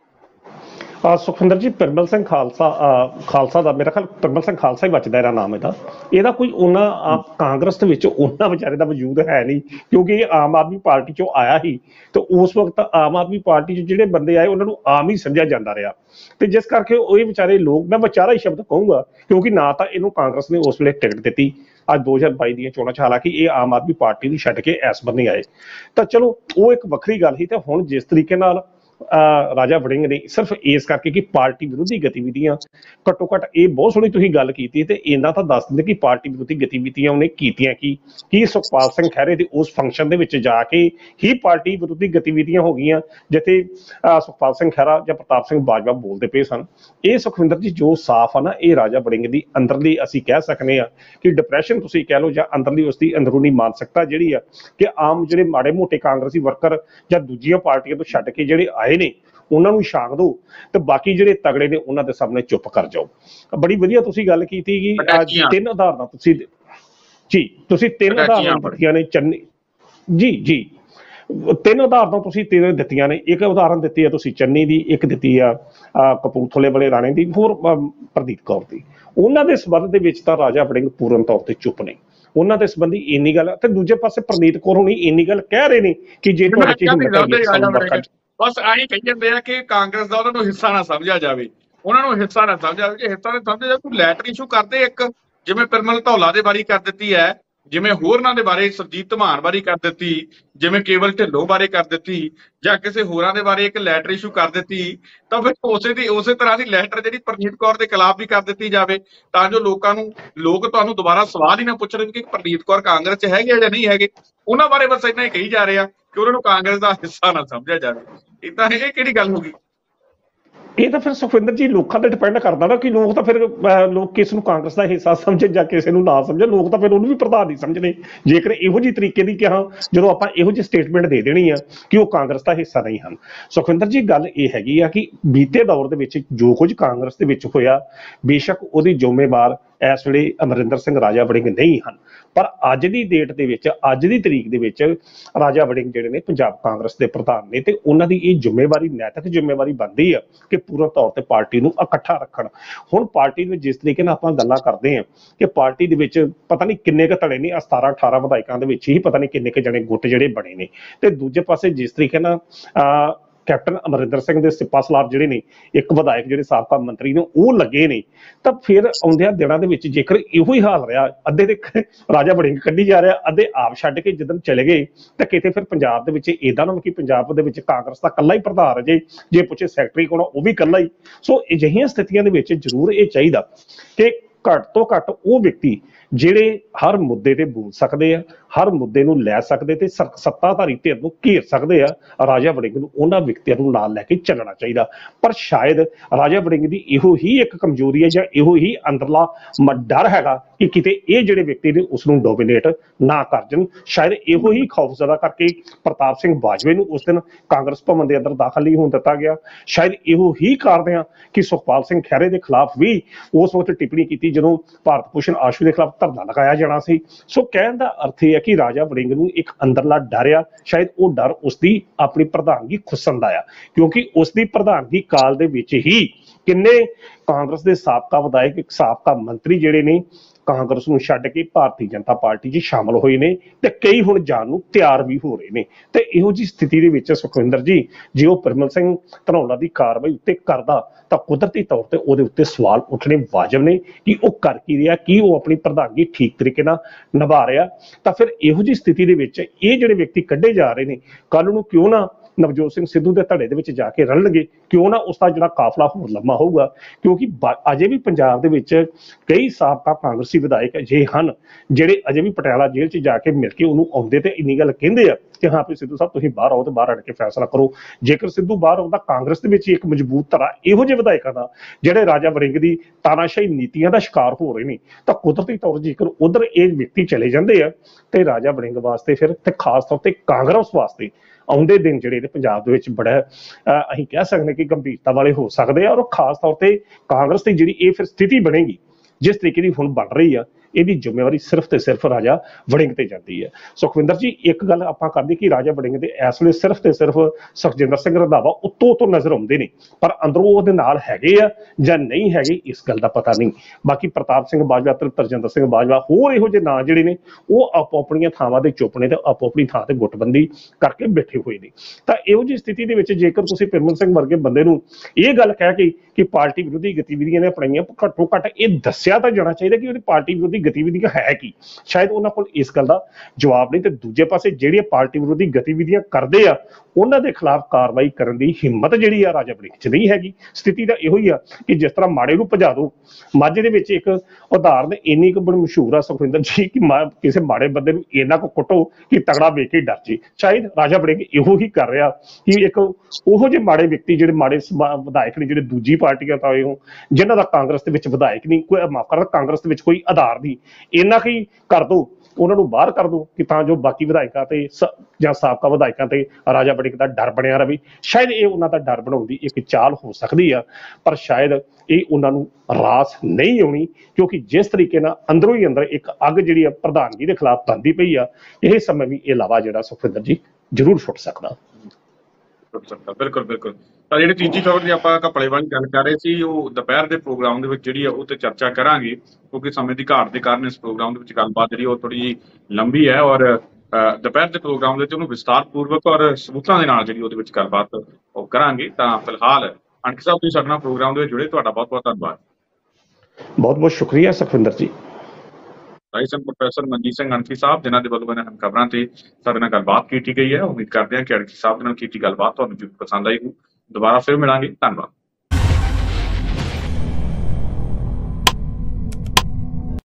ਸੁਖਵਿੰਦਰ ਜੀ, ਪਿਰਮਲ ਸਿੰਘ ਖਾਲਸਾ ਖਾਲਸਾ ਦਾ ਮੇਰਾ ਖਿਆਲ ਪਿਰਮਲ ਸਿੰਘ ਖਾਲਸਾ ਹੀ ਬਚਦਾ ਇਹਦਾ ਨਾਮ ਇਹਦਾ ਇਹਦਾ ਕੋਈ ਉਹਨਾਂ ਕਾਂਗਰਸ ਦੇ ਵਿੱਚ ਉਹਨਾਂ ਵਿਚਾਰੇ ਦਾ ਵਜੂਦ ਹੈ ਨਹੀਂ, ਕਿਉਂਕਿ ਇਹ ਆਮ ਆਦਮੀ ਪਾਰਟੀ ਚੋਂ ਆਇਆ ਹੀ ਤੇ ਉਸ ਵਕਤ ਆਮ ਆਦਮੀ ਪਾਰਟੀ 'ਚ ਜਿਹੜੇ ਬੰਦੇ ਆਏ ਉਹਨਾਂ ਨੂੰ ਆਮ ਹੀ ਸਮਝਿਆ ਜਾਂਦਾ ਰਿਹਾ ਤੇ ਜਿਸ ਕਰਕੇ ਉਹ ਇਹ ਵਿਚਾਰੇ ਲੋਕ, ਮੈਂ ਵਿਚਾਰਾ ਹੀ ਸ਼ਬਦ ਕਹੂੰਗਾ ਕਿਉਂਕਿ ਨਾ ਤਾਂ ਇਹਨੂੰ ਕਾਂਗਰਸ ਨੇ ਉਸ ਵੇਲੇ ਟਿਕਟ ਦਿੱਤੀ ਅੱਜ ਦੋ ਹਜ਼ਾਰ ਬਾਈ ਦੀਆਂ ਚੋਣਾਂ 'ਚ, ਹਾਲਾਂਕਿ ਇਹ ਆਮ ਆਦਮੀ ਪਾਰਟੀ ਨੂੰ ਛੱਡ ਕੇ ਇਸ ਬੰਨੇ ਆਏ ਤਾਂ ਚਲੋ ਉਹ ਇੱਕ ਵੱਖਰੀ ਗੱਲ ਸੀ। ਤੇ ਹੁਣ ਜਿਸ ਤਰੀਕੇ ਨਾਲ ਰਾਜਾ ਵੜਿੰਗ ਨੇ ਸਿਰਫ ਇਸ ਕਰਕੇ ਕਿ ਪਾਰਟੀ ਵਿਰੋਧੀ ਗਤੀਵਿਧੀਆਂ, ਘੱਟੋ ਘੱਟ ਇਹ ਬਹੁਤ ਸੋਹਣੀ ਤੁਸੀਂ ਗੱਲ ਕੀਤੀ ਤੇ ਇਹਨਾਂ ਤਾਂ ਦੱਸ ਦਿੰਦੇ ਕਿ ਪਾਰਟੀ ਵਿਰੋਧੀ ਗਤੀਵਿਧੀਆਂ ਉਹਨੇ ਕੀਤੀਆਂ ਕੀ ਕੀ ਸੁਖਪਾਲ ਸਿੰਘ ਖਹਿਰੇ ਦੇ ਉਸ ਫੰਕਸ਼ਨ ਦੇ ਵਿੱਚ ਜਾ ਕੇ ਹੀ ਪਾਰਟੀ ਵਿਰੋਧੀ ਗਤੀਵਿਧੀਆਂ ਹੋ ਗਈਆਂ ਜਿੱਥੇ ਸੁਖਪਾਲ ਸਿੰਘ ਖਹਿਰਾ ਜਾਂ ਪ੍ਰਤਾਪ ਸਿੰਘ ਬਾਜਵਾ ਬੋਲਦੇ ਪਏ ਸਨ। ਇਹ ਸੁਖਵਿੰਦਰ ਜੀ ਜੋ ਸਾਫ਼ ਆ ਨਾ, ਇਹ ਰਾਜਾ ਵੜਿੰਗ ਦੀ ਅੰਦਰਲੀ ਅਸੀਂ ਕਹਿ ਸਕਦੇ ਆ ਕਿ ਡਿਪਰੈਸ਼ਨ ਤੁਸੀਂ ਕਹਿ ਲਓ ਜਾਂ ਅੰਦਰਲੀ ਉਸਦੀ ਅੰਦਰੂਨੀ ਮਾਨਸਿਕਤਾ ਜਿਹੜੀ ਆ ਕਿ ਆਮ ਜਿਹੜੇ ਮਾੜੇ ਮੋਟੇ ਕਾਂਗਰਸੀ ਵਰਕਰ ਜਾਂ ਦੂਜੀਆਂ ਪਾਰਟੀਆਂ ਤੋਂ ਛੱਡ ਕੇ ਜਿਹੜੇ ਆਏ ਨੇ ਉਹਨਾਂ ਨੂੰ ਛਾਂਗ ਦਿਓ ਤੇ ਬਾਕੀ ਜਿਹੜੇ ਤਗੜੇ ਨੇ ਉਹਨਾਂ ਦੇ ਸਾਹਮਣੇ ਚੁੱਪ ਕਰ ਜਾਓ। ਬੜੀ ਵਧੀਆ ਤੁਸੀਂ ਗੱਲ ਕੀਤੀ ਕਿ ਅੱਜ ਤਿੰਨ ਉਦਾਹਰਨਾਂ ਤੁਸੀਂ ਜੀ ਤੁਸੀਂ ਤਿੰਨ ਉਦਾਹਰਨਾਂ ਦਿੱਤੀਆਂ ਨੇ ਚੰਨੀ ਜੀ ਜੀ ਤਿੰਨ ਉਦਾਹਰਨਾਂ ਤੁਸੀਂ ਤਿੰਨ ਦਿੱਤੀਆਂ ਨੇ। ਇੱਕ ਉਦਾਹਰਨ ਦਿੱਤੀ ਆ ਤੁਸੀਂ ਚੰਨੀ ਦੀ, ਇੱਕ ਦਿੱਤੀ ਆ ਕਪੂਰਥਲੇ ਵਾਲੇ ਰਾਣੇ ਦੀ, ਹੋਰ ਪ੍ਰਦੀਪ ਕੌਰ ਦੀ। ਉਹਨਾਂ ਦੇ ਸੰਬੰਧ ਦੇ ਵਿੱਚ ਤਾਂ ਰਾਜਾ ਵੜਿੰਗ ਪੂਰਨ ਤੌਰ ਤੇ ਚੁੱਪ ਨੇ, ਉਹਨਾਂ ਦੇ ਸੰਬੰਧੀ ਇੰਨੀ ਗੱਲ ਤੇ ਦੂਜੇ ਪਾਸੇ ਪ੍ਰਨੀਤ ਕੌਰ ਹੁਣੀ ਇੰਨੀ ਗੱਲ ਕਹਿ ਰਹੇ ਨੇ ਕਿ ਜੇ ਤੁਹਾਡੇ ਬਸ ਆਹੀ ਕਹੀ ਜਾਂਦੇ ਆ ਕਿ ਕਾਂਗਰਸ ਦਾ ਉਹਨਾਂ ਨੂੰ ਹਿੱਸਾ ਨਾ ਸਮਝਿਆ ਜਾਵੇ, ਉਹਨਾਂ ਨੂੰ ਹਿੱਸਾ ਨਾ ਸਮਝਿਆ ਜਾਵੇ। ਜੇ ਹਿੱਸਾ ਨਾ ਸਮਝਿਆ ਜਾਵੇ ਕੋਈ ਲੈਟਰ ਇਸ਼ੂ ਕਰਦੇ, ਇੱਕ ਜਿਵੇਂ ਪਿਰਮਲ ਧੌਲਾ ਦੇ ਬਾਰੇ ਕਰ ਦਿੱਤੀ ਹੈ, ਜਿਵੇਂ ਹੋਰਨਾਂ ਦੇ ਬਾਰੇ ਸਰਜੀਤ ਧਮਾਨ ਬਾਰੇ ਕਰ ਦਿੱਤੀ, ਜਿਵੇਂ ਕੇਵਲ ਢਿੱਲੋਂ ਬਾਰੇ ਕਰ ਦਿੱਤੀ ਜਾਂ ਕਿਸੇ ਹੋਰਾਂ ਦੇ ਬਾਰੇ ਇੱਕ ਲੈਟਰ ਇਸ਼ੂ ਕਰ ਦਿੱਤੀ, ਤਾਂ ਫਿਰ ਉਸੇ ਦੀ ਉਸੇ ਤਰ੍ਹਾਂ ਦੀ ਲੈਟਰ ਜਿਹੜੀ ਪ੍ਰਨੀਤ ਕੌਰ ਦੇ ਖਿਲਾਫ ਵੀ ਕਰ ਦਿੱਤੀ ਜਾਵੇ ਤਾਂ ਜੋ ਲੋਕਾਂ ਨੂੰ ਲੋਕ ਤੁਹਾਨੂੰ ਦੁਬਾਰਾ ਸਵਾਲ ਹੀ ਨਾ ਪੁੱਛਣ ਕਿ ਪ੍ਰਨੀਤ ਕੌਰ ਕਾਂਗਰਸ 'ਚ ਹੈਗੇ ਜਾਂ ਨਹੀਂ ਹੈਗੇ। ਉਹਨਾਂ ਬਾਰੇ ਬਸ ਇੰਨਾ ਹੀ ਕਹੀ ਜਾ ਰਹੇ ਆ ਕਿ ਉਹਨਾਂ ਨੂੰ ਕਾਂਗਰਸ ਦਾ ਹਿੱਸਾ ਨਾ ਸਮਝਿਆ ਜਾਵੇ। ਇਦਾਂ ਇਹ ਕਿਹੜੀ ਗੱਲ ਹੋ ਗਈ? ਇਹ ਤਾਂ ਫਿਰ ਸੁਖਵਿੰਦਰ ਜੀ ਲੋਕਾਂ ਤੇ ਡਿਪੈਂਡ ਕਰਦਾ ਨਾ ਕਿ ਲੋਕ ਤਾਂ ਫਿਰ ਲੋਕ ਕਿਸ ਨੂੰ ਕਾਂਗਰਸ ਦਾ ਹਿੱਸਾ ਸਮਝਣ ਜਾਂ ਕਿਸੇ ਨੂੰ ਨਾ ਸਮਝਣ, ਲੋਕ ਤਾਂ ਫਿਰ ਉਹਨੂੰ ਵੀ ਪ੍ਰਧਾਨ ਹੀ ਸਮਝਣੇ ਜੇਕਰ ਇਹੋ ਜਿਹੀ ਤਰੀਕੇ ਦੀ ਕਿ ਹਾਂ ਜਦੋਂ ਆਪਾਂ ਇਹੋ ਜਿਹੀ ਸਟੇਟਮੈਂਟ ਦੇ ਦੇਣੀ ਆ ਕਿ ਉਹ ਕਾਂਗਰਸ ਦਾ ਹਿੱਸਾ ਨਹੀਂ ਹਨ। ਸੁਖਵਿੰਦਰ ਜੀ ਗੱਲ ਇਹ ਹੈਗੀ ਆ ਕਿ ਬੀਤੇ ਦੌਰ ਦੇ ਵਿੱਚ ਜੋ ਕੁਝ ਕਾਂਗਰਸ ਦੇ ਵਿੱਚ ਹੋਇਆ ਬੇਸ਼ੱਕ ਉਹਦੀ ਜ਼ਿੰਮੇਵਾਰ ਇਸ ਵੇਲੇ ਅਮਰਿੰਦਰ ਸਿੰਘ ਰਾਜਾ ਵੜਿੰਗ ਨਹੀਂ ਹਨ, ਪਰ ਅੱਜ ਦੀ ਡੇਟ ਦੇ ਵਿੱਚ ਅੱਜ ਦੀ ਤਰੀਕ ਦੇ ਵਿੱਚ ਰਾਜਾ ਵੜਿੰਗ ਜਿਹੜੇ ਨੇ ਪੰਜਾਬ ਕਾਂਗਰਸ ਦੇ ਪ੍ਰਧਾਨ ਨੇ ਤੇ ਉਹਨਾਂ ਦੀ ਇਹ ਜ਼ਿੰਮੇਵਾਰੀ ਨੈਤਿਕ ਜ਼ਿੰਮੇਵਾਰੀ ਬਣਦੀ ਆ ਕਿ ਪੂਰਨ ਤੌਰ ਤੇ ਪਾਰਟੀ ਨੂੰ ਇਕੱਠਾ ਰੱਖਣ। ਹੁਣ ਪਾਰਟੀ ਵਿੱਚ ਜਿਸ ਤਰੀਕੇ ਨਾਲ ਆਪਾਂ ਗੱਲਾਂ ਕਰਦੇ ਹਾਂ ਕਿ ਪਾਰਟੀ ਦੇ ਵਿੱਚ ਪਤਾ ਨਹੀਂ ਕਿੰਨੇ ਕੁ ਧੜੇ ਨੇ, ਸਤਾਰਾਂ ਅਠਾਰਾਂ ਵਿਧਾਇਕਾਂ ਦੇ ਵਿੱਚ ਹੀ ਪਤਾ ਨਹੀਂ ਕਿੰਨੇ ਕੁ ਜਣੇ ਗੁੱਟ ਜਿਹੜੇ ਬਣੇ ਨੇ ਤੇ ਦੂਜੇ ਪਾਸੇ ਜਿਸ ਤਰੀਕੇ ਨਾਲ ਅਹ ਕੈਪਟਨ ਅਮਰਿੰਦਰ ਸਿੰਘ ਦੇ ਸਿਪਾ ਸਲਾਰ ਜਿਹੜੇ ਨੇ ਇੱਕ ਵਿਧਾਇਕ ਜਿਹੜੇ ਸਾਬਕਾ ਮੰਤਰੀ ਨੇ ਉਹ ਲੱਗੇ ਨੇ, ਤਾਂ ਫਿਰ ਆਉਂਦਿਆਂ ਦਿਨਾਂ ਦੇ ਵਿੱਚ ਜੇਕਰ ਇਹੋ ਹੀ ਹਾਲ ਰਿਹਾ, ਅੱਧੇ ਦੇ ਰਾਜਾ ਵੜਿੰਗ ਕੱਢੀ ਜਾ ਰਿਹਾ, ਅੱਧੇ ਆਪ ਛੱਡ ਕੇ ਜਦੋਂ ਚਲੇ ਗਏ ਤਾਂ ਕਿਤੇ ਫਿਰ ਪੰਜਾਬ ਦੇ ਵਿੱਚ ਏਦਾਂ ਨਾ ਕਿ ਪੰਜਾਬ ਦੇ ਵਿੱਚ ਕਾਂਗਰਸ ਦਾ ਇਕੱਲਾ ਹੀ ਪ੍ਰਧਾਨ ਜੇ ਜੇ ਪੁੱਛੇ ਸੈਕਟਰੀ ਕੋਲ ਉਹ ਵੀ ਇਕੱਲਾ ਹੀ। ਸੋ ਅਜਿਹੀਆਂ ਸਥਿਤੀਆਂ ਦੇ ਵਿੱਚ ਜ਼ਰੂਰ ਇਹ ਚਾਹੀਦਾ ਕਿ ਘੱਟ ਤੋਂ ਘੱਟ ਉਹ ਵਿਅਕਤੀ ਜਿਹੜੇ ਹਰ ਮੁੱਦੇ ਤੇ ਬੋਲ ਸਕਦੇ ਆ, ਹਰ ਮੁੱਦੇ ਨੂੰ ਲੈ ਸਕਦੇ ਤੇ ਸੱਤਾਧਾਰੀ ਧਿਰ ਨੂੰ ਘੇਰ ਸਕਦੇ ਆ, ਰਾਜਾ ਵੜਿੰਗ ਨੂੰ ਉਹਨਾਂ ਵਿਅਕਤੀਆਂ ਨੂੰ ਨਾਲ ਲੈ ਕੇ ਚੱਲਣਾ ਚਾਹੀਦਾ। ਪਰ ਸ਼ਾਇਦ ਰਾਜਾ ਵੜਿੰਗ ਦੀ ਇਹੋ ਹੀ ਇੱਕ ਕਮਜ਼ੋਰੀ ਹੈ ਜਾਂ ਇਹੋ ਹੀ ਅੰਦਰਲਾ ਡਰ ਹੈਗਾ ਕਿ ਕਿਤੇ ਇਹ ਜਿਹੜੇ ਵਿਅਕਤੀ ਨੇ ਉਸ ਨੂੰ ਡੋਮੀਨੇਟ ਨਾ ਕਰ ਜਾਣ। ਸ਼ਾਇਦ ਇਹੋ ਹੀ ਖੌਫਜ਼ਦਾ ਕਰਕੇ ਪ੍ਰਤਾਪ ਸਿੰਘ ਬਾਜਵੇ ਨੂੰ ਉਸ ਦਿਨ ਕਾਂਗਰਸ ਭਵਨ ਦੇ ਅੰਦਰ ਦਾਖਲ ਨਹੀਂ ਹੋਣ ਦਿੱਤਾ ਗਿਆ। ਸ਼ਾਇਦ ਇਹੋ ਹੀ ਕਾਰਨ ਆ ਕਿ ਸੁਖਪਾਲ ਸਿੰਘ ਖਹਿਰੇ ਦੇ ਖਿਲਾਫ ਵੀ ਉਸ ਵਕਤ ਟਿੱਪਣੀ ਕੀਤੀ ਜਦੋਂ ਭਾਰਤ ਭੂਸ਼ਣ ਆਸ਼ੂ ਦੇ ਖਿਲਾਫ ਧਰਨਾ ਲਗਾਇਆ ਜਾਣਾ ਸੀ। ਸੋ ਕਹਿਣ ਦਾ ਅਰਥ ਇਹ ਹੈ ਕਿ ਰਾਜਾ ਵੜਿੰਗ ਨੂੰ ਇੱਕ ਅੰਦਰਲਾ ਡਰ ਆ, ਸ਼ਾਇਦ ਉਹ ਡਰ ਉਸਦੀ ਆਪਣੀ ਪ੍ਰਧਾਨਗੀ ਖੁੱਸਣ ਦਾ ਆ, ਕਿਉਂਕਿ ਉਸਦੀ ਪ੍ਰਧਾਨਗੀ ਕਾਲ ਦੇ ਵਿੱਚ ਹੀ ਕਿੰਨੇ ਕਾਂਗਰਸ ਦੇ ਸਾਬਕਾ ਵਿਧਾਇਕ ਸਾਬਕਾ ਮੰਤਰੀ ਜਿਹੜੇ ਨੇ ਕਾਂਗਰਸ ਨੂੰ ਛੱਡ ਕੇ ਭਾਰਤੀ ਜਨਤਾ ਪਾਰਟੀ 'ਚ ਸ਼ਾਮਲ ਹੋਏ ਨੇ ਤੇ ਕਈ ਹੁਣ ਜਾਣ ਨੂੰ ਤਿਆਰ ਵੀ ਹੋ ਰਹੇ ਨੇ। ਤੇ ਇਹੋ ਜਿਹੀ ਸਥਿਤੀ ਦੇ ਵਿੱਚ ਸੁਖਵਿੰਦਰ ਜੀ ਜੇ ਉਹ ਪਿਰਮਲ ਸਿੰਘ ਧਨੌਲਾ ਦੀ ਕਾਰਵਾਈ ਉੱਤੇ ਕਰਦਾ ਤਾਂ ਕੁਦਰਤੀ ਤੌਰ ਤੇ ਉਹਦੇ ਉੱਤੇ ਸਵਾਲ ਉੱਠਣੇ ਵਾਜਬ ਨੇ ਕਿ ਉਹ ਕਰ ਕੀ ਰਿਹਾ, ਕੀ ਉਹ ਆਪਣੀ ਪ੍ਰਧਾਨਗੀ ਠੀਕ ਤਰੀਕੇ ਨਾਲ ਨਿਭਾ ਰਿਹਾ। ਤਾਂ ਫਿਰ ਇਹੋ ਜਿਹੀ ਸਥਿਤੀ ਦੇ ਵਿੱਚ ਇਹ ਜਿਹੜੇ ਵਿਅਕਤੀ ਕੱਢੇ ਜਾ ਰਹੇ ਨੇ ਕੱਲ ਨੂੰ ਕਿਉਂ ਨਾ ਨਵਜੋਤ ਸਿੰਘ ਸਿੱਧੂ ਦੇ ਧੜੇ ਦੇ ਵਿੱਚ ਜਾ ਕੇ ਰਲਣਗੇ, ਕਿਉਂ ਨਾ ਉਸ ਦਾ ਜਿਹੜਾ ਕਾਫਲਾ ਹੋਰ ਲੰਮਾ ਹੋਊਗਾ, ਕਿਉਂਕਿ ਅਜੇ ਵੀ ਪੰਜਾਬ ਦੇ ਵਿੱਚ ਕਈ ਸਾਬਕਾ ਕਾਂਗਰਸੀ ਵਿਧਾਇਕ ਅਜਿਹੇ ਹਨ ਜਿਹੜੇ ਅਜੇ ਵੀ ਪਟਿਆਲਾ ਜੇਲ੍ਹ 'ਚ ਜਾ ਕੇ ਮਿਲ ਕੇ ਉਹਨੂੰ ਆਉਂਦੇ ਤੇ ਇੰਨੀ ਗੱਲ ਕਹਿੰਦੇ ਆ ਕਿ ਹਾਂ ਵੀ ਸਿੱਧੂ ਸਾਹਿਬ ਤੁਸੀਂ ਬਾਹਰ ਆਓ ਤੇ ਬਾਹਰ ਅੜ ਕੇ ਫੈਸਲਾ ਕਰੋ। ਜੇਕਰ ਸਿੱਧੂ ਬਾਹਰ ਆਉਂਦਾ, ਕਾਂਗਰਸ ਦੇ ਵਿੱਚ ਇੱਕ ਮਜ਼ਬੂਤ ਧੜਾ ਇਹੋ ਜਿਹੇ ਵਿਧਾਇਕਾਂ ਦਾ ਜਿਹੜੇ ਰਾਜਾ ਵੜਿੰਗ ਦੀ ਤਾਨਾਸ਼ਾਹੀ ਨੀਤੀਆਂ ਦਾ ਸ਼ਿਕਾਰ ਹੋ ਰਹੇ ਨੇ, ਤਾਂ ਕੁਦਰਤੀ ਤੌਰ ਜੇਕਰ ਉਧਰ ਇਹ ਵਿਅਕਤੀ ਚਲੇ ਜਾਂਦੇ ਆ ਤੇ ਰਾਜਾ ਵੜਿੰਗ ਵਾਸਤੇ ਫਿਰ ਤੇ ਖਾਸ ਤੌਰ ਤੇ ਕਾਂਗਰਸ ਵਾਸਤੇ ਆਉਂਦੇ ਦਿਨ ਜਿਹੜੇ ਨੇ ਪੰਜਾਬ ਦੇ ਵਿੱਚ ਬੜਾ ਅਸੀਂ ਕਹਿ ਸਕਦੇ ਕਿ ਗੰਭੀਰਤਾ ਵਾਲੇ ਹੋ ਸਕਦੇ ਆ। ਔਰ ਖਾਸ ਤੌਰ ਤੇ ਕਾਂਗਰਸ ਦੀ ਜਿਹੜੀ ਇਹ ਫਿਰ ਸਥਿਤੀ ਬਣੇਗੀ ਜਿਸ ਤਰੀਕੇ ਦੀ ਹੁਣ ਬਣ ਰਹੀ ਆ, ਇਹਦੀ ਜ਼ਿੰਮੇਵਾਰੀ ਸਿਰਫ ਤੇ ਸਿਰਫ ਰਾਜਾ ਵੜਿੰਗ ਤੇ ਜਾਂਦੀ ਹੈ। ਸੁਖਵਿੰਦਰ ਜੀ, ਇੱਕ ਗੱਲ ਆਪਾਂ ਕਰਦੇ ਕਿ ਰਾਜਾ ਵੜਿੰਗ ਦੇ ਇਸ ਵੇਲੇ ਸਿਰਫ ਤੇ ਸਿਰਫ ਸੁਖਜਿੰਦਰ ਸਿੰਘ ਰੰਧਾਵਾ ਉੱਤੋਂ ਉੱਤੋਂ ਨਜ਼ਰ ਆਉਂਦੇ ਨੇ, ਪਰ ਅੰਦਰੋਂ ਉਹਦੇ ਨਾਲ ਹੈਗੇ ਆ ਜਾਂ ਨਹੀਂ ਹੈਗੇ ਇਸ ਗੱਲ ਦਾ ਪਤਾ ਨਹੀਂ। ਬਾਕੀ ਪ੍ਰਤਾਪ ਸਿੰਘ ਬਾਜਵਾ ਤੇ ਤਰਜਿੰਦਰ ਸਿੰਘ ਬਾਜਵਾ ਹੋਰ ਇਹੋ ਜਿਹੇ ਨਾਂ ਜਿਹੜੇ ਨੇ ਉਹ ਆਪੋ ਆਪਣੀਆਂ ਥਾਵਾਂ ਤੇ ਚੁੱਪ ਨੇ ਤੇ ਆਪੋ ਆਪਣੀ ਥਾਂ ਤੇ ਗੁੱਟਬੰਦੀ ਕਰਕੇ ਬੈਠੇ ਹੋਏ ਨੇ। ਤਾਂ ਇਹੋ ਜਿਹੀ ਸਥਿਤੀ ਦੇ ਵਿੱਚ ਜੇਕਰ ਤੁਸੀਂ ਪਿਰਮਲ ਸਿੰਘ ਵਰਗੇ ਬੰਦੇ ਨੂੰ ਇਹ ਗੱਲ ਕਹਿ ਕੇ ਕਿ ਪਾਰਟੀ ਵਿਰੋਧੀ ਗਤੀਵਿਧੀਆਂ ਨੇ ਅਪਣਾਈਆਂ, ਘੱਟੋ ਘੱਟ ਇਹ ਦੱਸਿਆ ਤਾਂ ਜਾਣਾ ਚਾਹੀਦਾ ਕਿ ਉਹਦੀ ਪਾਰਟੀ ਵਿਰੋਧੀ ਗਤੀਵਿਧੀਆਂ ਹੈ ਕੀ। ਸ਼ਾਇਦ ਉਹਨਾਂ ਕੋਲ ਇਸ ਗੱਲ ਦਾ ਜਵਾਬ ਨਹੀਂ। ਤੇ ਦੂਜੇ ਪਾਸੇ ਜਿਹੜੀਆਂ ਪਾਰਟੀ ਵਿਰੋਧੀ ਗਤੀਵਿਧੀਆਂ ਕਰਦੇ ਆ ਉਹਨਾਂ ਦੇ ਖਿਲਾਫ ਕਾਰਵਾਈ ਕਰਨ ਦੀ ਹਿੰਮਤ ਜਿਹੜੀ ਆ ਰਾਜਾ ਵੜਿੰਗ 'ਚ ਨਹੀਂ ਹੈਗੀ। ਸਥਿਤੀ ਤਾਂ ਇਹੋ ਹੀ ਆ ਕਿ ਜਿਸ ਤਰ੍ਹਾਂ ਮਾੜੇ ਨੂੰ ਭਜਾ ਦੋ, ਮਾਝੇ ਦੇ ਵਿੱਚ ਇੱਕ ਉਦਾਹਰਨ ਇੰਨੀ ਕੁ ਬੜੀ ਮਸ਼ਹੂਰ ਆ ਸੁਖਵਿੰਦਰ ਜੀ ਕਿ ਕਿਸੇ ਮਾੜੇ ਬੰਦੇ ਨੂੰ ਇੰਨਾ ਕੁ ਕੁੱਟੋ ਕਿ ਤਗੜਾ ਵੇਖ ਕੇ ਡਰ ਜੇ। ਸ਼ਾਇਦ ਰਾਜਾ ਵੜਿੰਗ ਇਹੋ ਹੀ ਕਰ ਰਿਹਾ ਕਿ ਇੱਕ ਉਹੋ ਜਿਹੇ ਮਾੜੇ ਵਿਅਕਤੀ ਜਿਹੜੇ ਮਾੜੇ ਵਿਧਾਇਕ ਨੇ ਜਿਹੜੇ ਦੂਜੀ ਪਾਰਟੀਆਂ ਤਾਂ ਹੋ ਜਿਨ੍ਹਾਂ ਦਾ ਕਾਂਗਰਸ ਦੇ ਵਿੱਚ ਵਿਧਾਇਕ ਨਹੀਂ, ਕੋਈ ਮਾਫ ਕਰਦਾ ਕਾਂਗਰਸ ਦੇ ਵਿੱਚ ਕੋਈ ਆਧਾਰ ਨਹੀਂ, ਇੰਨਾ ਕੁ ਹੀ ਕਰ ਦੋ, ਉਹਨਾਂ ਨੂੰ ਬਾਹਰ ਕਰ ਦੋ ਕਿ ਤਾਂ ਜੋ ਬਾਕੀ ਵਿਧਾਇਕਾਂ ਤੇ ਜਾਂ ਸਾਬਕਾ ਵਿਧਾਇਕਾਂ ਤੇ ਰਾਜਾ ਵੜਿੰਗ ਦਾ ਡਰ ਬਣਿਆ ਰਹੇ। ਸ਼ਾਇਦ ਇਹ ਉਹਨਾਂ ਦਾ ਡਰ ਬਣਾਉਣ ਦੀ ਇੱਕ ਚਾਲ ਹੋ ਸਕਦੀ ਆ, ਪਰ ਸ਼ਾਇਦ ਇਹ ਉਹਨਾਂ ਨੂੰ ਰਾਸ ਨਹੀਂ ਆਉਣੀ, ਕਿਉਂਕਿ ਜਿਸ ਤਰੀਕੇ ਨਾਲ ਅੰਦਰੋਂ ਹੀ ਅੰਦਰ ਇੱਕ ਅੱਗ ਜਿਹੜੀ ਆ ਪ੍ਰਧਾਨਗੀ ਦੇ ਖਿਲਾਫ ਬਣਦੀ ਪਈ ਆ, ਇਹ ਸਮੇਂ ਵੀ ਇਹ ਲਾਵਾ ਜਿਹੜਾ ਸੁਖਵਿੰਦਰ ਜੀ ਜ਼ਰੂਰ ਛੁੱਟ ਸਕਦਾ। ਬਿਲਕੁਲ ਬਿਲਕੁਲ। ਤਾਂ ਜਿਹੜੀ ਤੀਜੀ ਖਬਰ ਦੀ ਆਪਾਂ ਘਪਲੇ ਵਾਲੀ ਗੱਲ ਕਰ ਰਹੇ ਸੀ, ਉਹ ਦੁਪਹਿਰ ਦੇ ਪ੍ਰੋਗਰਾਮ ਦੇ ਵਿੱਚ ਜਿਹੜੀ ਆ ਉਹ ਤੇ ਚਰਚਾ ਕਰਾਂਗੇ, ਕਿਉਂਕਿ ਸਮੇਂ ਦੀ ਘਾਟ ਦੇ ਕਾਰਨ ਇਸ ਪ੍ਰੋਗਰਾਮ ਦੇ ਵਿੱਚ ਗੱਲਬਾਤ ਜਿਹੜੀ ਉਹ ਥੋੜੀ ਜਿਹੀ ਲੰਬੀ ਹੈ ਔਰ ਦੁਪਹਿਰ ਦੇ ਪ੍ਰੋਗਰਾਮ ਦੇ ਵਿੱਚ ਉਹਨੂੰ ਵਿਸਤਾਰ ਪੂਰਵਕ ਔਰ ਸਬੂਤਾਂ ਦੇ ਨਾਲ ਜਿਹੜੀ ਉਹਦੇ ਵਿੱਚ ਗੱਲਬਾਤ ਉਹ ਕਰਾਂਗੇ। ਤਾਂ ਫਿਲਹਾਲ ਅਣਖ ਸਾਹਿਬ ਤੁਸੀਂ ਸਾਡੇ ਨਾਲ ਪ੍ਰੋਗਰਾਮ ਦੇ ਵਿੱਚ ਜੁੜੇ, ਤੁਹਾਡਾ ਬਹੁਤ ਬਹੁਤ ਧੰਨਵਾਦ। ਬਹੁਤ ਬਹੁਤ ਸ਼ੁਕਰੀਆ ਸੁਖਵਿੰਦਰ ਜੀ। ਰਾਈਸਨ ਪ੍ਰੋਫੈਸਰ ਮਨਜੀਤ ਸਿੰਘ ਅਣਖੀ ਸਾਹਿਬ ਜਿਨ੍ਹਾਂ ਦੇ ਵੱਲੋਂ ਇਹਨਾਂ ਖਬਰਾਂ ਤੇ ਸਾਡੇ ਨਾਲ ਗੱਲਬਾਤ ਕੀਤੀ ਗਈ ਹੈ। ਉਮੀਦ ਕਰਦੇ ਹਾਂ ਕਿ ਅਣਖੀ ਸਾਹਿਬ ਦੇ ਨਾਲ ਕੀਤੀ ਗੱਲਬਾਤ ਤੁਹਾਨੂੰ ਜ਼ਰੂਰ ਪਸੰਦ ਆਈ ਹੋ। ਦੁਬਾਰਾ ਫਿਰ ਮਿਲਾਂਗੇ। ਧੰਨਵਾਦ।